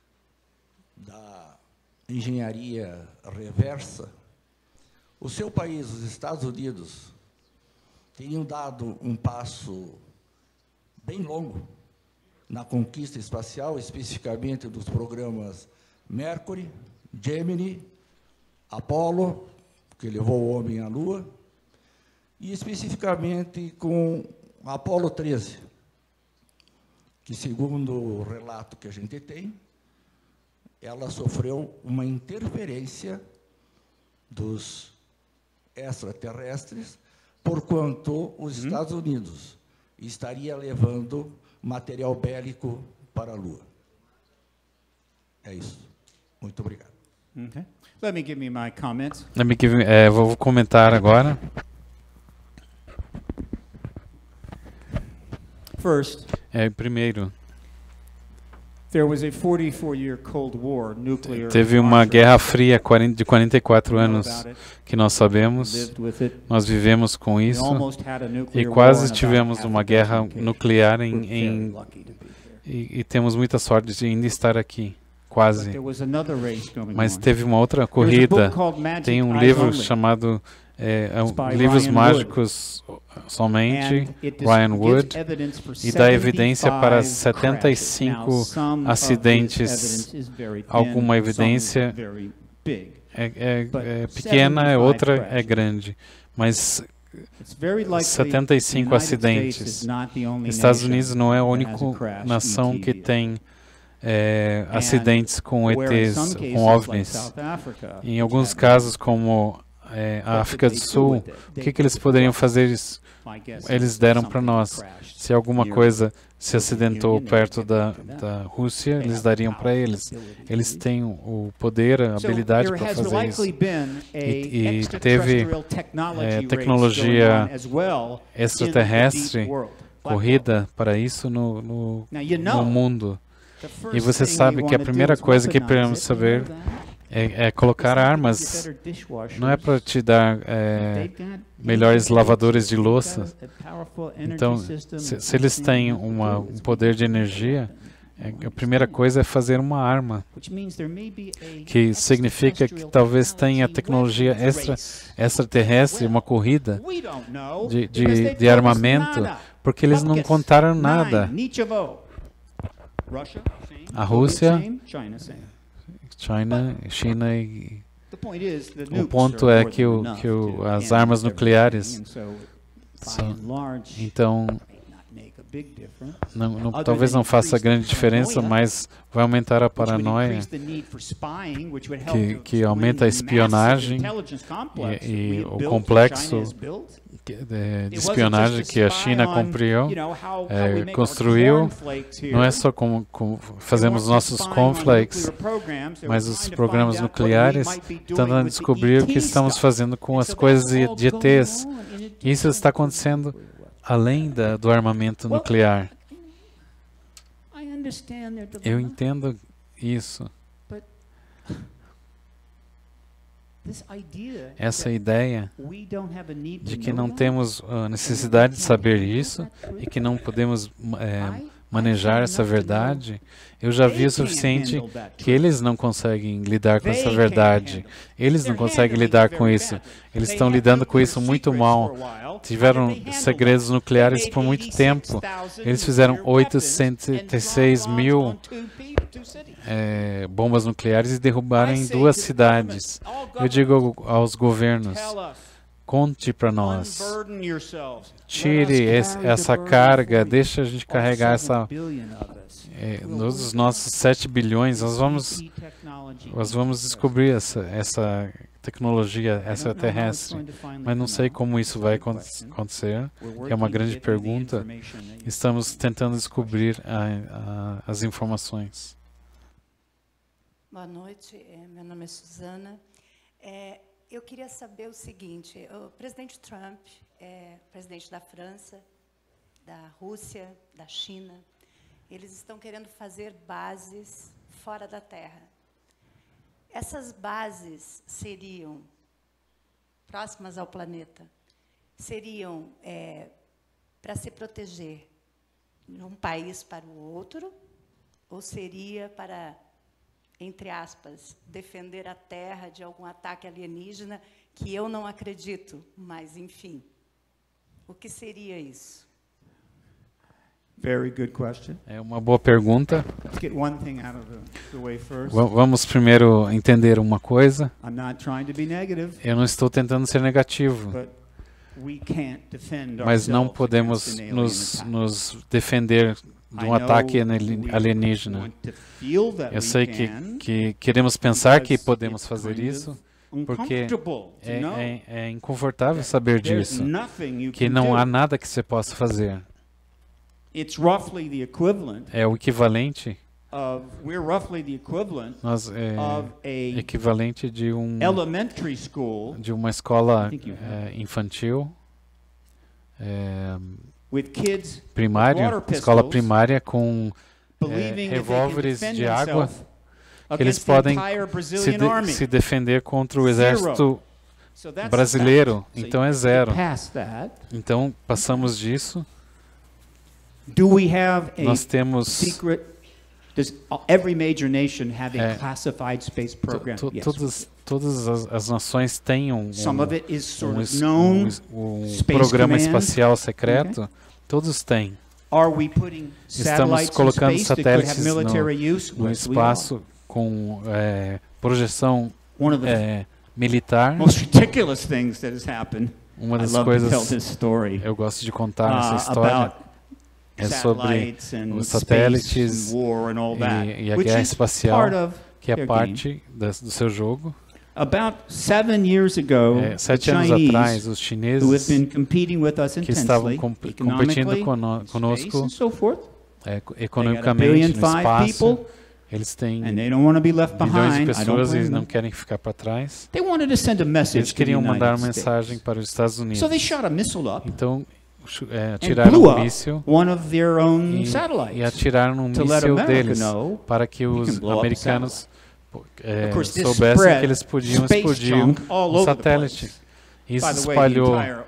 da engenharia reversa, o seu país, os Estados Unidos, teriam dado um passo bem longo na conquista espacial, especificamente dos programas Mercury, Gemini, Apollo, que levou o homem à Lua, e especificamente com Apollo treze, que, segundo o relato que a gente tem, ela sofreu uma interferência dos extraterrestres, porquanto os uhum. Estados Unidos estaria levando material bélico para a Lua. É isso. Muito obrigado. Okay. Let me give me my comments. Let me give, é, vou comentar agora. First, é, primeiro, there was a forty-four year Cold War, nuclear teve uma guerra fria de quarenta e quatro anos que nós sabemos, nós vivemos com isso e quase tivemos uma guerra nuclear em, em, e, e temos muita sorte de ainda estar aqui, quase. Mas teve uma outra corrida, tem um livro chamado é, é, Livros Mágicos Somente, Ryan Wood, e dá evidência para setenta e cinco acidentes. Alguma evidência é, é, é pequena, outra é grande, mas setenta e cinco acidentes. Estados Unidos não é a única nação que tem é, acidentes com E Tês, com OVNIs. Em alguns casos, como é, a África do Sul, o que, que eles poderiam fazer? Eles deram para nós. Se alguma coisa se acidentou perto da, da Rússia, eles dariam para eles. Eles têm o poder, a habilidade para fazer isso. E, e teve é, tecnologia extraterrestre corrida para isso no, no, no mundo. E você sabe que a primeira coisa que precisamos saber É, é colocar armas. Não é para te dar é, melhores lavadores de louça. Então, se, se eles têm uma, um poder de energia, é, a primeira coisa é fazer uma arma, que significa que talvez tenha tecnologia extra, extraterrestre, uma corrida de, de, de armamento, porque eles não contaram nada. A Rússia, China, China e o ponto é que, o, que o, as armas nucleares são, então não, não, talvez não faça grande diferença, mas vai aumentar a paranoia, que, que aumenta a espionagem e, e o complexo de, de espionagem que a China cumpriu, é, construiu. Não é só como, como fazemos nossos cornflakes, mas os programas nucleares estão tentando descobrir o que estamos fazendo com as coisas de, de E Tês. Isso está acontecendo além da, do armamento nuclear. Eu entendo isso. essa ideia de que não temos a necessidade de saber isso e que não podemos é, manejar essa verdade, eu já vi o suficiente que eles não conseguem lidar com essa verdade. Eles não conseguem lidar com isso. Eles estão lidando com isso muito mal. Tiveram segredos nucleares por muito tempo. Eles fizeram oitocentos e seis mil é, bombas nucleares e derrubaram em duas cidades. Eu digo aos governos, conte para nós. Tire esse, essa carga, deixa a gente carregar essa... É, nos nossos sete bilhões, nós vamos, nós vamos descobrir essa, essa tecnologia extraterrestre, mas não sei como isso vai acontecer. É uma grande pergunta. Estamos tentando descobrir a, a, as informações. Boa noite, meu nome é Suzana. É, eu queria saber o seguinte, o presidente Trump é presidente da França, da Rússia, da China. Eles estão querendo fazer bases fora da Terra. Essas bases seriam próximas ao planeta, seriam é, para se proteger de um país para o outro, ou seria para, entre aspas, defender a Terra de algum ataque alienígena, que eu não acredito, mas, enfim, o que seria isso? Very good question. É uma boa pergunta. Let's get one thing out of the, the way first. Vamos primeiro entender uma coisa. I'm not trying to be negative, eu não estou tentando ser negativo, but we can't defend mas não podemos nos, nos defender de um ataque alienígena. Eu sei que, que queremos pensar que podemos fazer isso, porque é, é, é inconfortável saber disso, que não há nada que você possa fazer. It's roughly the equivalent é o equivalente of, we're roughly the equivalent nós, é, of a equivalente de um elementary school, de uma escola é, infantil é, with kids primária, with escola primária com é, revólveres de água que eles podem se, de, se defender contra o exército so brasileiro. Então é zero. Então passamos disso. Do we have a Nós temos secret? Does every major nation have a é, classified space program? To, to, yes. Todas, todas as, as nações têm um, Some of it is sort um, of known um, um programa command. espacial secreto. Okay. Todos têm. Are we putting Estamos colocando satélites no, use? no espaço com é, projeção é, militar. Most ridiculous things that has happened. Uma das I love coisas to tell this story. Eu gosto de contar uh, essa história. É sobre os satélites e, e a guerra espacial, que é parte das, do seu jogo. About seven years ago, é, sete anos atrás, os chineses que estavam comp competindo cono conosco é, economicamente no espaço, eles têm bilhões de pessoas e não querem ficar para trás. Eles queriam mandar uma mensagem para os Estados Unidos. Então, É, atiraram um míssil e, e atiraram um míssil deles para que os americanos é, soubessem que eles podiam explodir um satélite. Isso espalhou, é,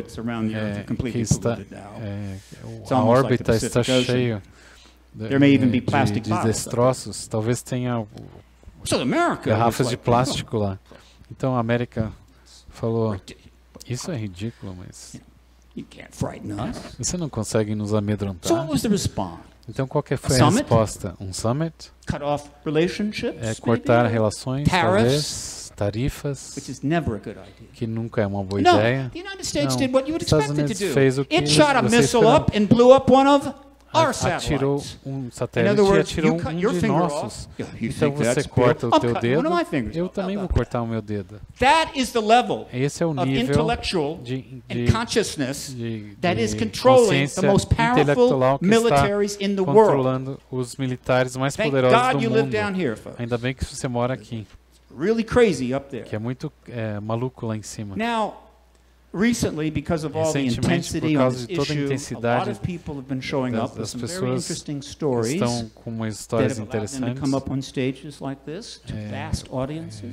que está, é, a órbita está cheia de, de, de destroços. Talvez tenha garrafas de plástico lá. Então a América falou, isso é ridículo, mas... You can't frighten us. Você não consegue nos amedrontar. So what was the response? Então qual que foi a, a resposta? Um summit? Cut off relationships? É, cortar maybe? relações, talvez, tarifas, which is never a good idea. Que nunca é uma boa no, ideia. The United States não, did what you would expect it to do. Fez o que it shot a missile up and blew up one of our satellites. Atirou um satélite e atirou um de nossos. Então você corta o teu dedo, eu também vou cortar o meu dedo. That is the level Esse é o nível intellectual de, de, and consciousness de, de that is controlling the most powerful militaries in the world. Controlando os militares mais Thank poderosos God do you mundo. live down here, folks. Ainda bem que você mora aqui. Really crazy up there. Que é muito é, maluco lá em cima. Now, recently, because of all the intensity on this issue, a lot of people have been showing up with some very interesting stories estão com histórias that have allowed them to come up on stages like this to vast audiences.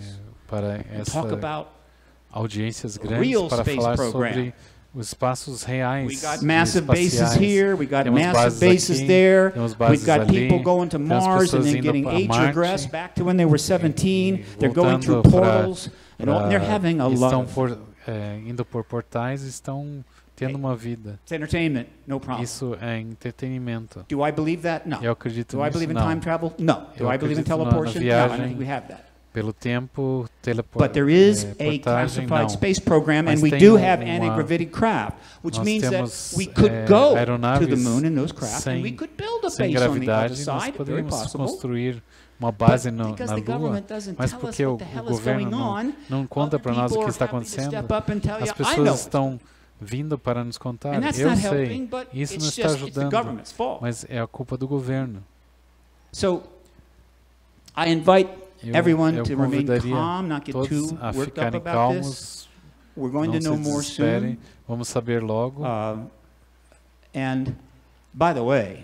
para essa audiências grandes para falar sobre os espaços reais. We got massive bases here, we got massive bases there, we've got people going to Mars and then getting age regress back to when they were seventeen, they're going through portals, and they're having a lot of... Por, é, indo por portais, estão tendo uma vida. It's entertainment, no problem. Isso é entretenimento. Do I believe that? No. Eu acredito Do I believe in time travel? No. Do I believe in teleportation? No, I don't think we have that. Pelo tempo, teleportagem. But there is a classified space program, and we do have anti-gravitic craft, which means that we could go to the moon in those craft, and we could build a base on the other side, very possible. Construir uma base no, na Lua, mas porque o, o governo não, não conta para nós o que está acontecendo, as pessoas estão vindo para nos contar. Eu sei, isso não está ajudando, mas é a culpa do governo. So, I invite everyone to remain calm, not get too worked up about this. We're going to know more soon. Vamos saber logo. Uh, and by the way,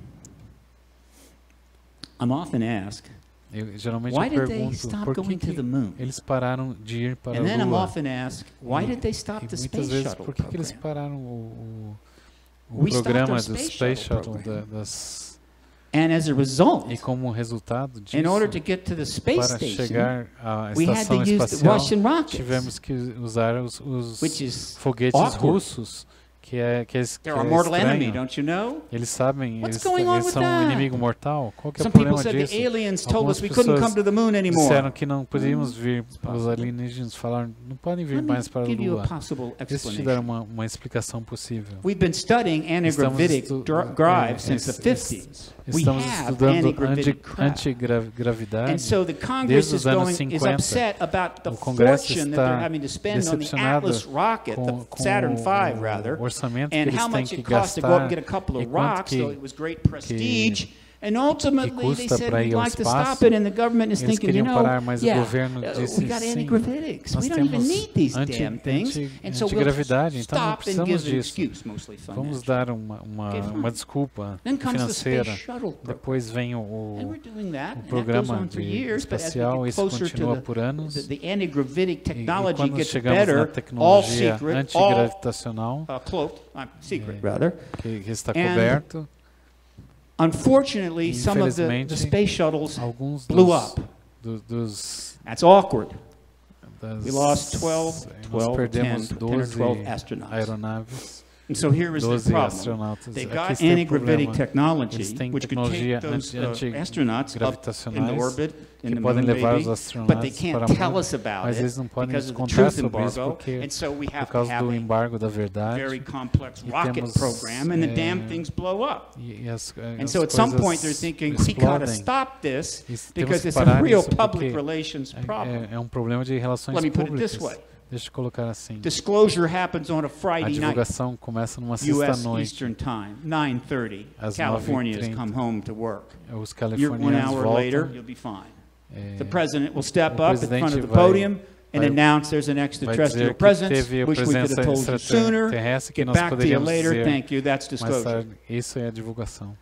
I'm often asked, eu, geralmente why eu did they stop going to the moon? Eles pararam de ir para and a then Lua. I'm often asked, why did they stop the space vezes, shuttle por que, que eles pararam o, o, o programa do Space Shuttle da, das And as a result, e como resultado disso, in order to get to the space para station, chegar à we had to estação use the espacial, Russian rockets, tivemos que usar os, os which is foguetes awkward. russos, que é que é, que They're é a mortal enemy, estranho. don't you know? Eles sabem, What's eles, going on eles with são um that? inimigo mortal. Qual que é o Some people problema said disso? the aliens told Algumas us we couldn't come to the moon anymore. disseram que não podíamos vir, os alienígenas falaram, não podem vir Let mais me para a give you Lua. a possible Deixa eu te dar uma, uma explicação possível. We've been studying anti-gravitic drive since the fifties. We Estamos have estudando anti-gravitic craft. antigravidade And so the Congress desde is os anos going is cinquenta. upset about the O Congresso fortune that they're está having to spend on the decepcionado Atlas rocket, com, the com Saturn o five rather, orçamento que and eles how têm much que it costs to go up and gastar get a couple e of quanto rocks, que, so it was great prestige. And ultimately, they custa said, para we'd ir ao like to espaço. stop it, and the government is Eles thinking, you queriam know, parar, mas yeah, o governo uh, disse we got sim. anti-gravitics. Nós We don't even temos need these anti, damn things. anti, And so we'll antigravidade, então não stop and give precisamos an disso. excuse, mostly Vamos financial. dar uma, uma, Okay, fine. uma desculpa Then comes the financeira. space shuttle program. Depois vem o, And we're doing that, o and that goes programa on for de years, but as we espacial, get isso closer to continua the, por anos. the, the anti-gravitic E, e technology quando gets chegamos better, na all tecnologia secret, all antigravitacional, uh, cloaked, uh, secret é, rather, que, que está And coberto, unfortunately, some of the, the infelizmente, space shuttles alguns blew dos, up. do, dos That's awkward. das, We lost twelve, nós twelve, perdemos ten, ten or doze twelve astronauts. aeronaves. And so here is the doze problem. astronautas. They Aqui got está o anti-gravitic problema. technology, Eles têm which could tecnologia take those uh, anti- astronauts up in the antigravitacionais orbit, in que the podem moon, levar maybe, os but they astronautas can't para tell a us about mas it eles não podem because nos of the contar truth sobre isso embargo, porque and so we por have to causa have do a embargo da verdade very complex e rocket temos, program, and the é, damn things blow up. E, e as, And as so at some point they're coisas thinking, we gotta explodem. stop this E temos because que it's a parar real isso public porque relations problem. é, é um problema de relações Let me put it públicas. this way. Deixa eu colocar assim. Disclosure happens on a A Friday night, divulgação começa numa U sexta S noite. Eastern Time, nine thirty. Às Californians nove e trinta. come home to work. Os You're one californianos hour later, voltam. you'll be fine. É, The president will step o up in front of the presidente vai- podium and vai- announce there's an vai extraterrestrial dizer que presence. teve a Wish we could have presença told you sooner. extraterrestre que Get nós back to you poderíamos later. dizer Thank you. That's mais disclosure. tarde. Isso é a divulgação.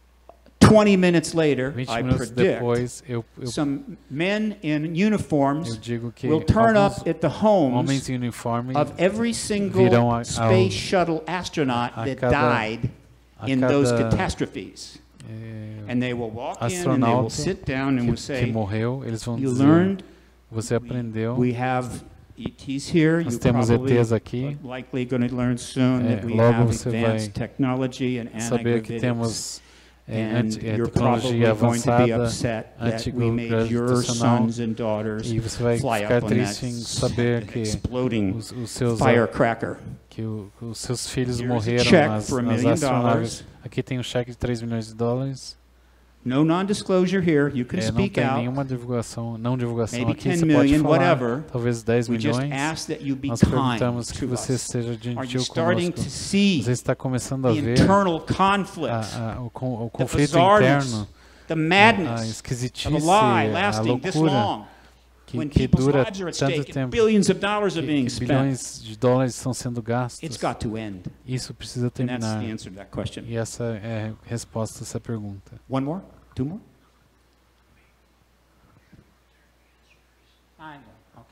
twenty minutes later, vinte I minutos predict depois, eu, eu, some men in eu uniforms digo que will turn alguns up at the homes homens em uniforme of every single virão a- ao- space shuttle astronaut a that cada- died a in those cada, catastrophes. é, And they will walk in and they will astronauta sit down and que, will que say, morreu, eles vão you dizer, learned, você aprendeu, we have E Ts here, nós you temos E probably Ts aqui, likely going to learn soon É, that we logo have você advanced vai technology and saber que anti-gravitics. temos é, And anti, é, you're probably tecnologia going to be avançada, upset that we made your antigravitacional, sons and daughters e você vai fly ficar up on that triste em saber que exploding os, os seus firecracker. que o, os seus filhos Here's a morreram check nas, for a nas million astronaves. dollars. Aqui tem um cheque de três milhões de dólares. No non-disclosure here. You can É, não speak tem out. nenhuma divulgação, não divulgação Maybe aqui. ten Você million, pode falar, whatever. talvez dez We just milhões. ask that you be Nós kind perguntamos que to você us. seja Are you gentil starting conosco. to see Você está começando a the ver internal conflicts, a, a, o, con- o the conflito bizarreness, interno, the a madness esquisitice, of a lie a lasting this loucura long? que, When que people's dura lives are at tanto stake and tempo, billions of dollars are que, being que spent. bilhões de dólares estão sendo gastos. It's got to end. Isso precisa And that's terminar. the answer to that question. E essa é a resposta a essa pergunta. One more? Two more? I know.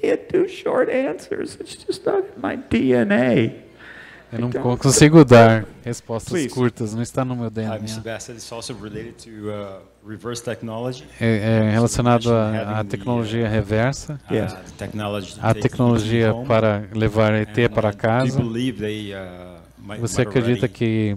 can't do short answers. It's just not in my D N A. Eu não consigo dar respostas Please. curtas, não está no meu D N A. É, é relacionado à tecnologia reversa, yes. a tecnologia para levar E T para casa. Você acredita que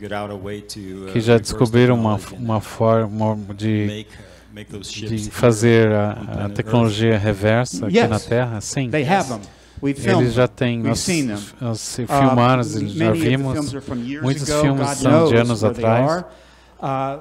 que já descobriram uma uma forma de de fazer a, a tecnologia reversa aqui yes. na Terra? Sim. They have them. Eles já têm, nós, nós filmaram, uh, já vimos, muitos ago, filmes God são de anos atrás. Uh,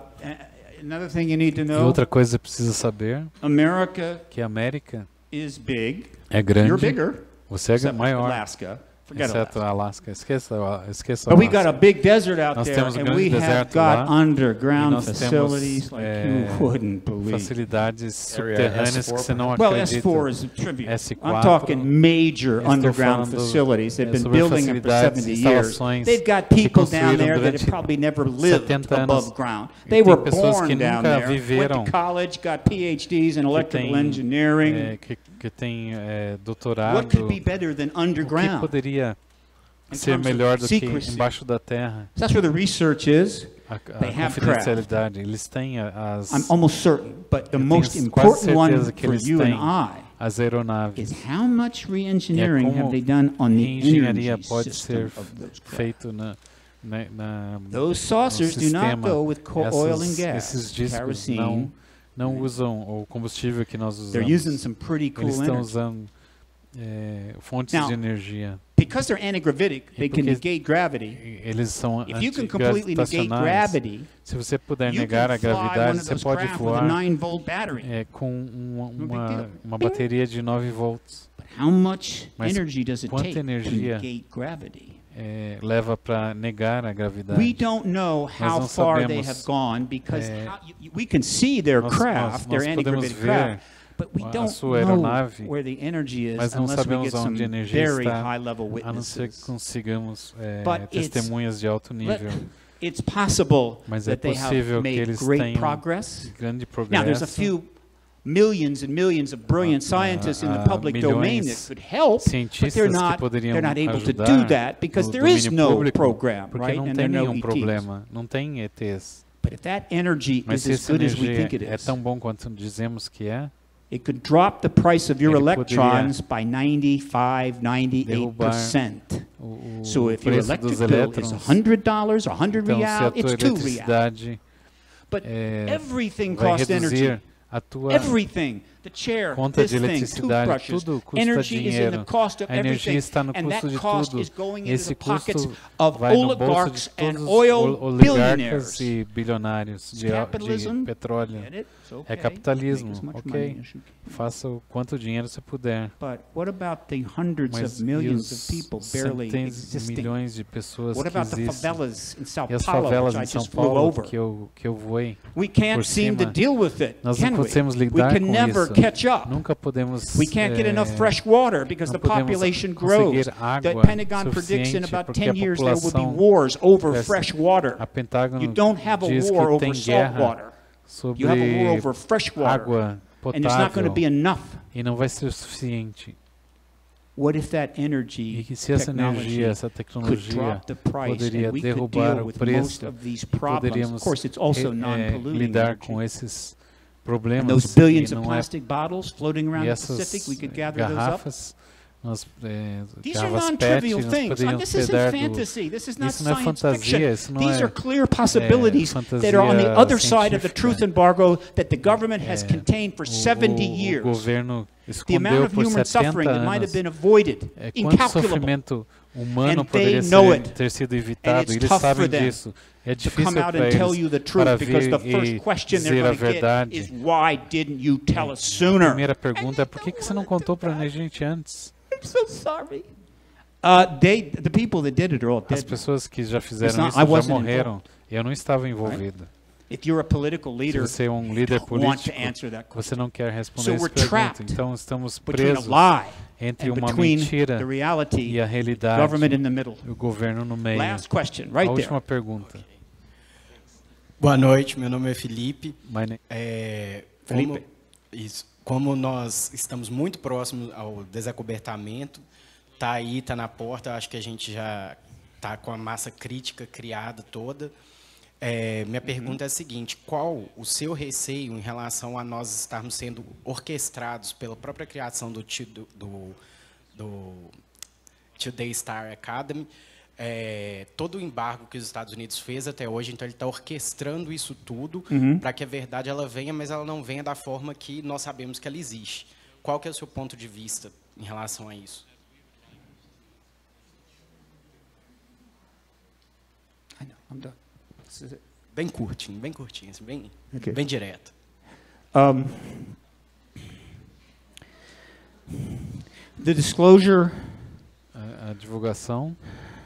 e outra coisa que precisa saber, America que a América is big. é grande, You're bigger, você é maior, Alaska. exceto a Alaska, esqueça, esqueça But we got a big desert out nós there, temos um and we have got lá, underground nós facilities temos, like é, you wouldn't believe. Facilidades subterrâneas que você não well, acredita. S four is trivial. S quatro, I'm talking major underground facilities. They've been building them for seventy years. They've got people down there that have probably never lived above ground. They were born down there, went to college, got P H Ds in electrical engineering. É, que, que tem é, doutorado. What could be better than underground? O que poderia ser melhor do que embaixo da terra? That's where the research is. A, a confidencialidade. Eles têm as. I'm almost certain, but the most important one for you and I as aeronaves. is how much re-engineering é have they done on the engenharia energy pode system ser of those feito na, na, na Those saucers do not go with Essas, oil and gas, esses discos kerosene. não não usam o combustível que nós usamos. They're using some pretty cool Eles estão energy. usando é, fontes Now, de energia. Because they're antigravitic, they can negate gravity. Eles são If you can completely negate gravity, se você puder you negar can a fly one gravidade, of você those pode craft with a voar nine volt battery. é, com uma, No big uma, deal. uma bateria de nove volts. But how much Mas energy does it quanta take to energia negate gravity? é, leva para negar a gravidade? We don't know Nós how não far sabemos, they have gone because é, how, you, we can see their nós, craft, nós, their nós podemos antigravitic ver craft, but we a don't sua know aeronave, where the energy is mas não unless we sabemos get some onde a energia very está, high level a não ser que witnesses. consigamos é, But it's- testemunhas de alto But nível. it's possible Mas é that they possível have que made eles great tenham progress. grande Now, there's a progresso. few millions and millions of brilliant scientists in the há public domain that milhões could help, but cientistas they're que not, poderiam they're not able to do ajudar that because no there is domínio no público, program, porque right? não And tem there are no nenhum E Ts. problema, não tem E Ts. But if that energy Mas is se as essa good as we energia think it é is, tão bom quanto dizemos que é, it could drop the price of your Ele electrons by ninety-five, ninety-eight percent. o, o So if your preço electric dos bill is elétrons. one hundred dollars, one hundred Então, se real, a tua it's two real. eletricidade But é, everything vai costs energy. reduzir a tua Everything. The chair, conta this de thing, eletricidade, toothbrushes. tudo custa Energy is in dinheiro. the cost of A energia everything. está no And custo that de cost tudo. is going into Esse the pockets custo of vai no bolso de oligarchs and todos oil os oligarcas billionaires. e bilionários de, Capitalism, de petróleo. get it? It's okay. É capitalismo, Make as much ok? money as you can. Faça o quanto dinheiro você puder. But what about the hundreds Mas of e millions os of people barely centenas de existing? milhões de pessoas What que about the existem? favelas in Sao E as Paulo, favelas which I em São just flew Paulo over? que eu, que eu voei We can't por seem to cima. deal with it, Nós can não we? conseguimos We lidar can com never isso. catch up. Nunca podemos We can't get eh, enough fresh water because não the podemos population grows. conseguir The água Pentagon predicts in suficiente about porque ten a years there will be população wars over cresce. fresh water. A Pentágono You don't have a diz war que over tem salt guerra water. sobre You have a war over fresh water. água And it's not going to potável be enough. e não vai ser suficiente. What if that energy E que se essa technology energia, essa could tecnologia drop the price poderia and we could derrubar deal o with most preço of these e problems? Of poderíamos course, it's also eh, non-polluting lidar energy. com esses And problemas those e billions of não é plastic bottles floating around e the essas Pacific, we could gather those up. garrafas, nós, eh, These are garrafas P E T, non-trivial nós things. poderíamos This isn't pegar do, fantasy. This is not isso não é science fantasia, fiction. isso não These é are clear possibilities é, that are on the other side of the científica. truth embargo that the government has É, contained for o, seventy o, years. O governo The amount escondeu of por human suffering setenta that might have anos been avoided, é, quanto incalculable. sofrimento humano And poderia they know ser, it. ter sido And evitado. it's Eles tough for sabem them disso. É to difícil come out para and tell you eles the para truth because vir the first e question they're dizer a going to get verdade. is why didn't you tell us A sooner? primeira pergunta é por que, que você não contou para a gente antes? I'm so sorry. Uh, they, the people that did it are all dead. As pessoas que já It's fizeram not- isso I já wasn't morreram. Eu não estava envolvido. If you're a political Se leader, você é um líder you don't want to político, answer that question. você não quer responder So essa we're pergunta. trapped Então estamos between a presos lie entre and uma between mentira the reality, e a realidade, government in the middle. e o governo no meio. Last question, A right última there. pergunta. Boa noite, meu nome é Felipe. My name- É, Felipe. como- isso. como nós estamos muito próximos ao desacobertamento, está aí, está na porta, acho que a gente já está com a massa crítica criada toda. É, minha pergunta uhum. é a seguinte, qual o seu receio em relação a nós estarmos sendo orquestrados pela própria criação do, do, do, do Today Star Academy, é, todo o embargo que os Estados Unidos fez até hoje, então ele está orquestrando isso tudo uhum. para que a verdade ela venha, mas ela não venha da forma que nós sabemos que ela existe. Qual que é o seu ponto de vista em relação a isso? I know, I'm done. Bem curtinho, bem curtinho, assim, bem, okay. bem direto. Um, the disclosure, a, a divulgação.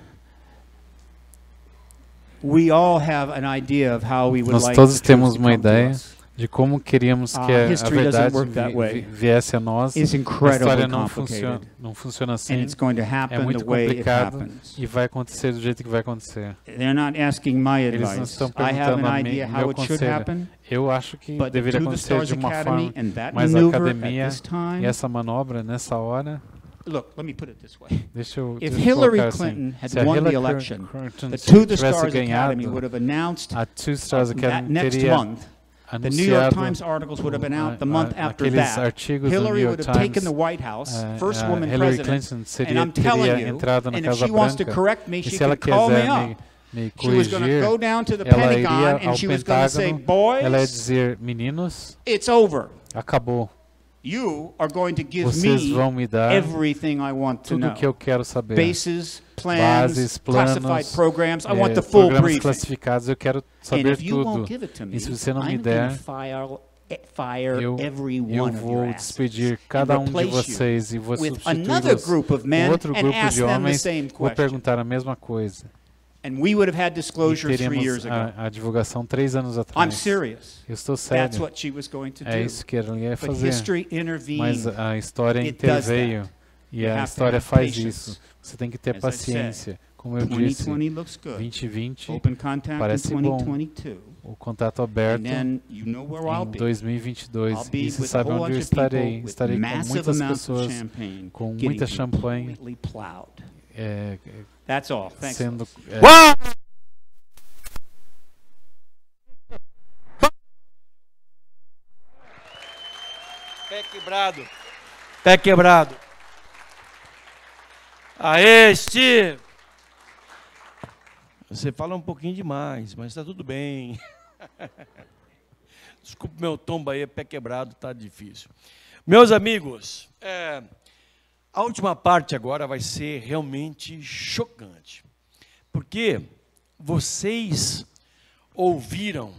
We all have an idea of how we would Nós like todos the temos truth uma to come to ideia us. de como queríamos que uh, a, a verdade vi, vi, viesse a nós. A história não funciona, não funciona assim. É muito complicado e vai acontecer do jeito que vai acontecer. They're not asking my Eles advice. não estão I have perguntando an a idea mim, how meu it should happen. conselho. Eu acho que But deveria acontecer de uma forma, mas a academia e essa manobra nessa hora. Look, let me put it this way. Deixa eu, If deixa eu Hillary assim, Clinton had se a won Hillary the election, Clinton the To the tivesse Stars ganhado, Academy would have announced a Two Stars Academy that next teria month. The New York Times articles would have been out the month a, after that. Hillary would have taken the White House, uh, first uh, woman Hillary president, seria, and I'm telling you, and if she wants to correct me, she can call me up. Me, me she was going to go down to the Pentagon, and she was going to say, boys, ela ia dizer, meninos, it's over. Acabou. You are going to give Vocês me vão me dar everything I want to know. Tudo que eu quero saber. Bases, plans, Bases, planos, classified programs. I é, want the full briefing. Classificados, eu quero saber tudo. Me, e se você não me der, fire, fire eu, every eu one vou despedir cada um de vocês e vou substituí-los com outro grupo de homens e vou perguntar a mesma coisa. And we would have had disclosure e three years ago. A, a divulgação três anos atrás. I'm serious. Eu estou sério. That's what she was going to do. É isso que ela ia fazer. But history intervened. Mas a história interveio e a história faz patience. Isso. Você tem que ter As paciência. Como eu disse, vinte e vinte parece bom. O contato aberto you know em dois mil e vinte e dois. E você sabe onde eu estarei. Estarei com muitas pessoas, com muita champanhe. É, That's all. Thanks. Sendo, é, Pé quebrado. Pé quebrado. Aê, Steve! Você fala um pouquinho demais, mas está tudo bem. Desculpa meu tombo aí, pé quebrado, tá difícil. Meus amigos, é, a última parte agora vai ser realmente chocante, porque vocês ouviram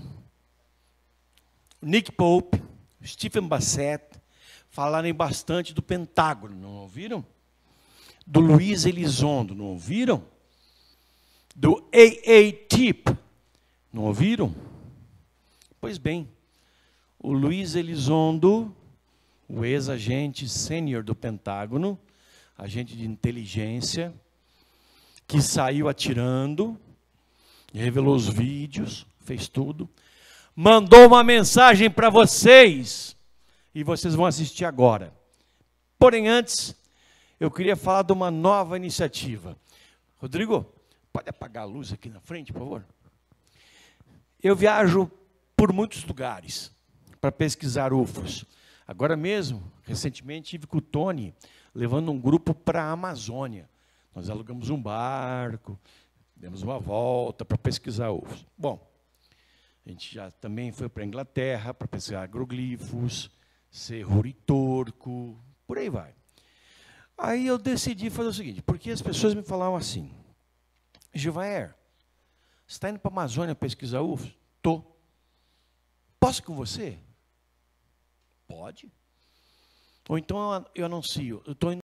Nick Pope, Stephen Bassett falarem bastante do Pentágono, não ouviram? Do Luiz Elizondo, não ouviram? Do A A T I P, não ouviram? Pois bem, o Luiz Elizondo, o ex-agente sênior do Pentágono, agente de inteligência, que saiu atirando, revelou os vídeos, fez tudo, mandou uma mensagem para vocês, e vocês vão assistir agora. Porém, antes, eu queria falar de uma nova iniciativa. Rodrigo, pode apagar a luz aqui na frente, por favor? Eu viajo por muitos lugares para pesquisar U F Os. Agora mesmo, recentemente, estive com o Tony, levando um grupo para a Amazônia. Nós alugamos um barco, demos uma volta para pesquisar U F Os. Bom, a gente já também foi para a Inglaterra para pesquisar agroglifos, Cerro Uritorco, por aí vai. Aí eu decidi fazer o seguinte, porque as pessoas me falavam assim, Gilvaer, você está indo para a Amazônia pesquisar U F Os? Estou. Posso ir com você? Pode. Ou então eu anuncio, eu estou indo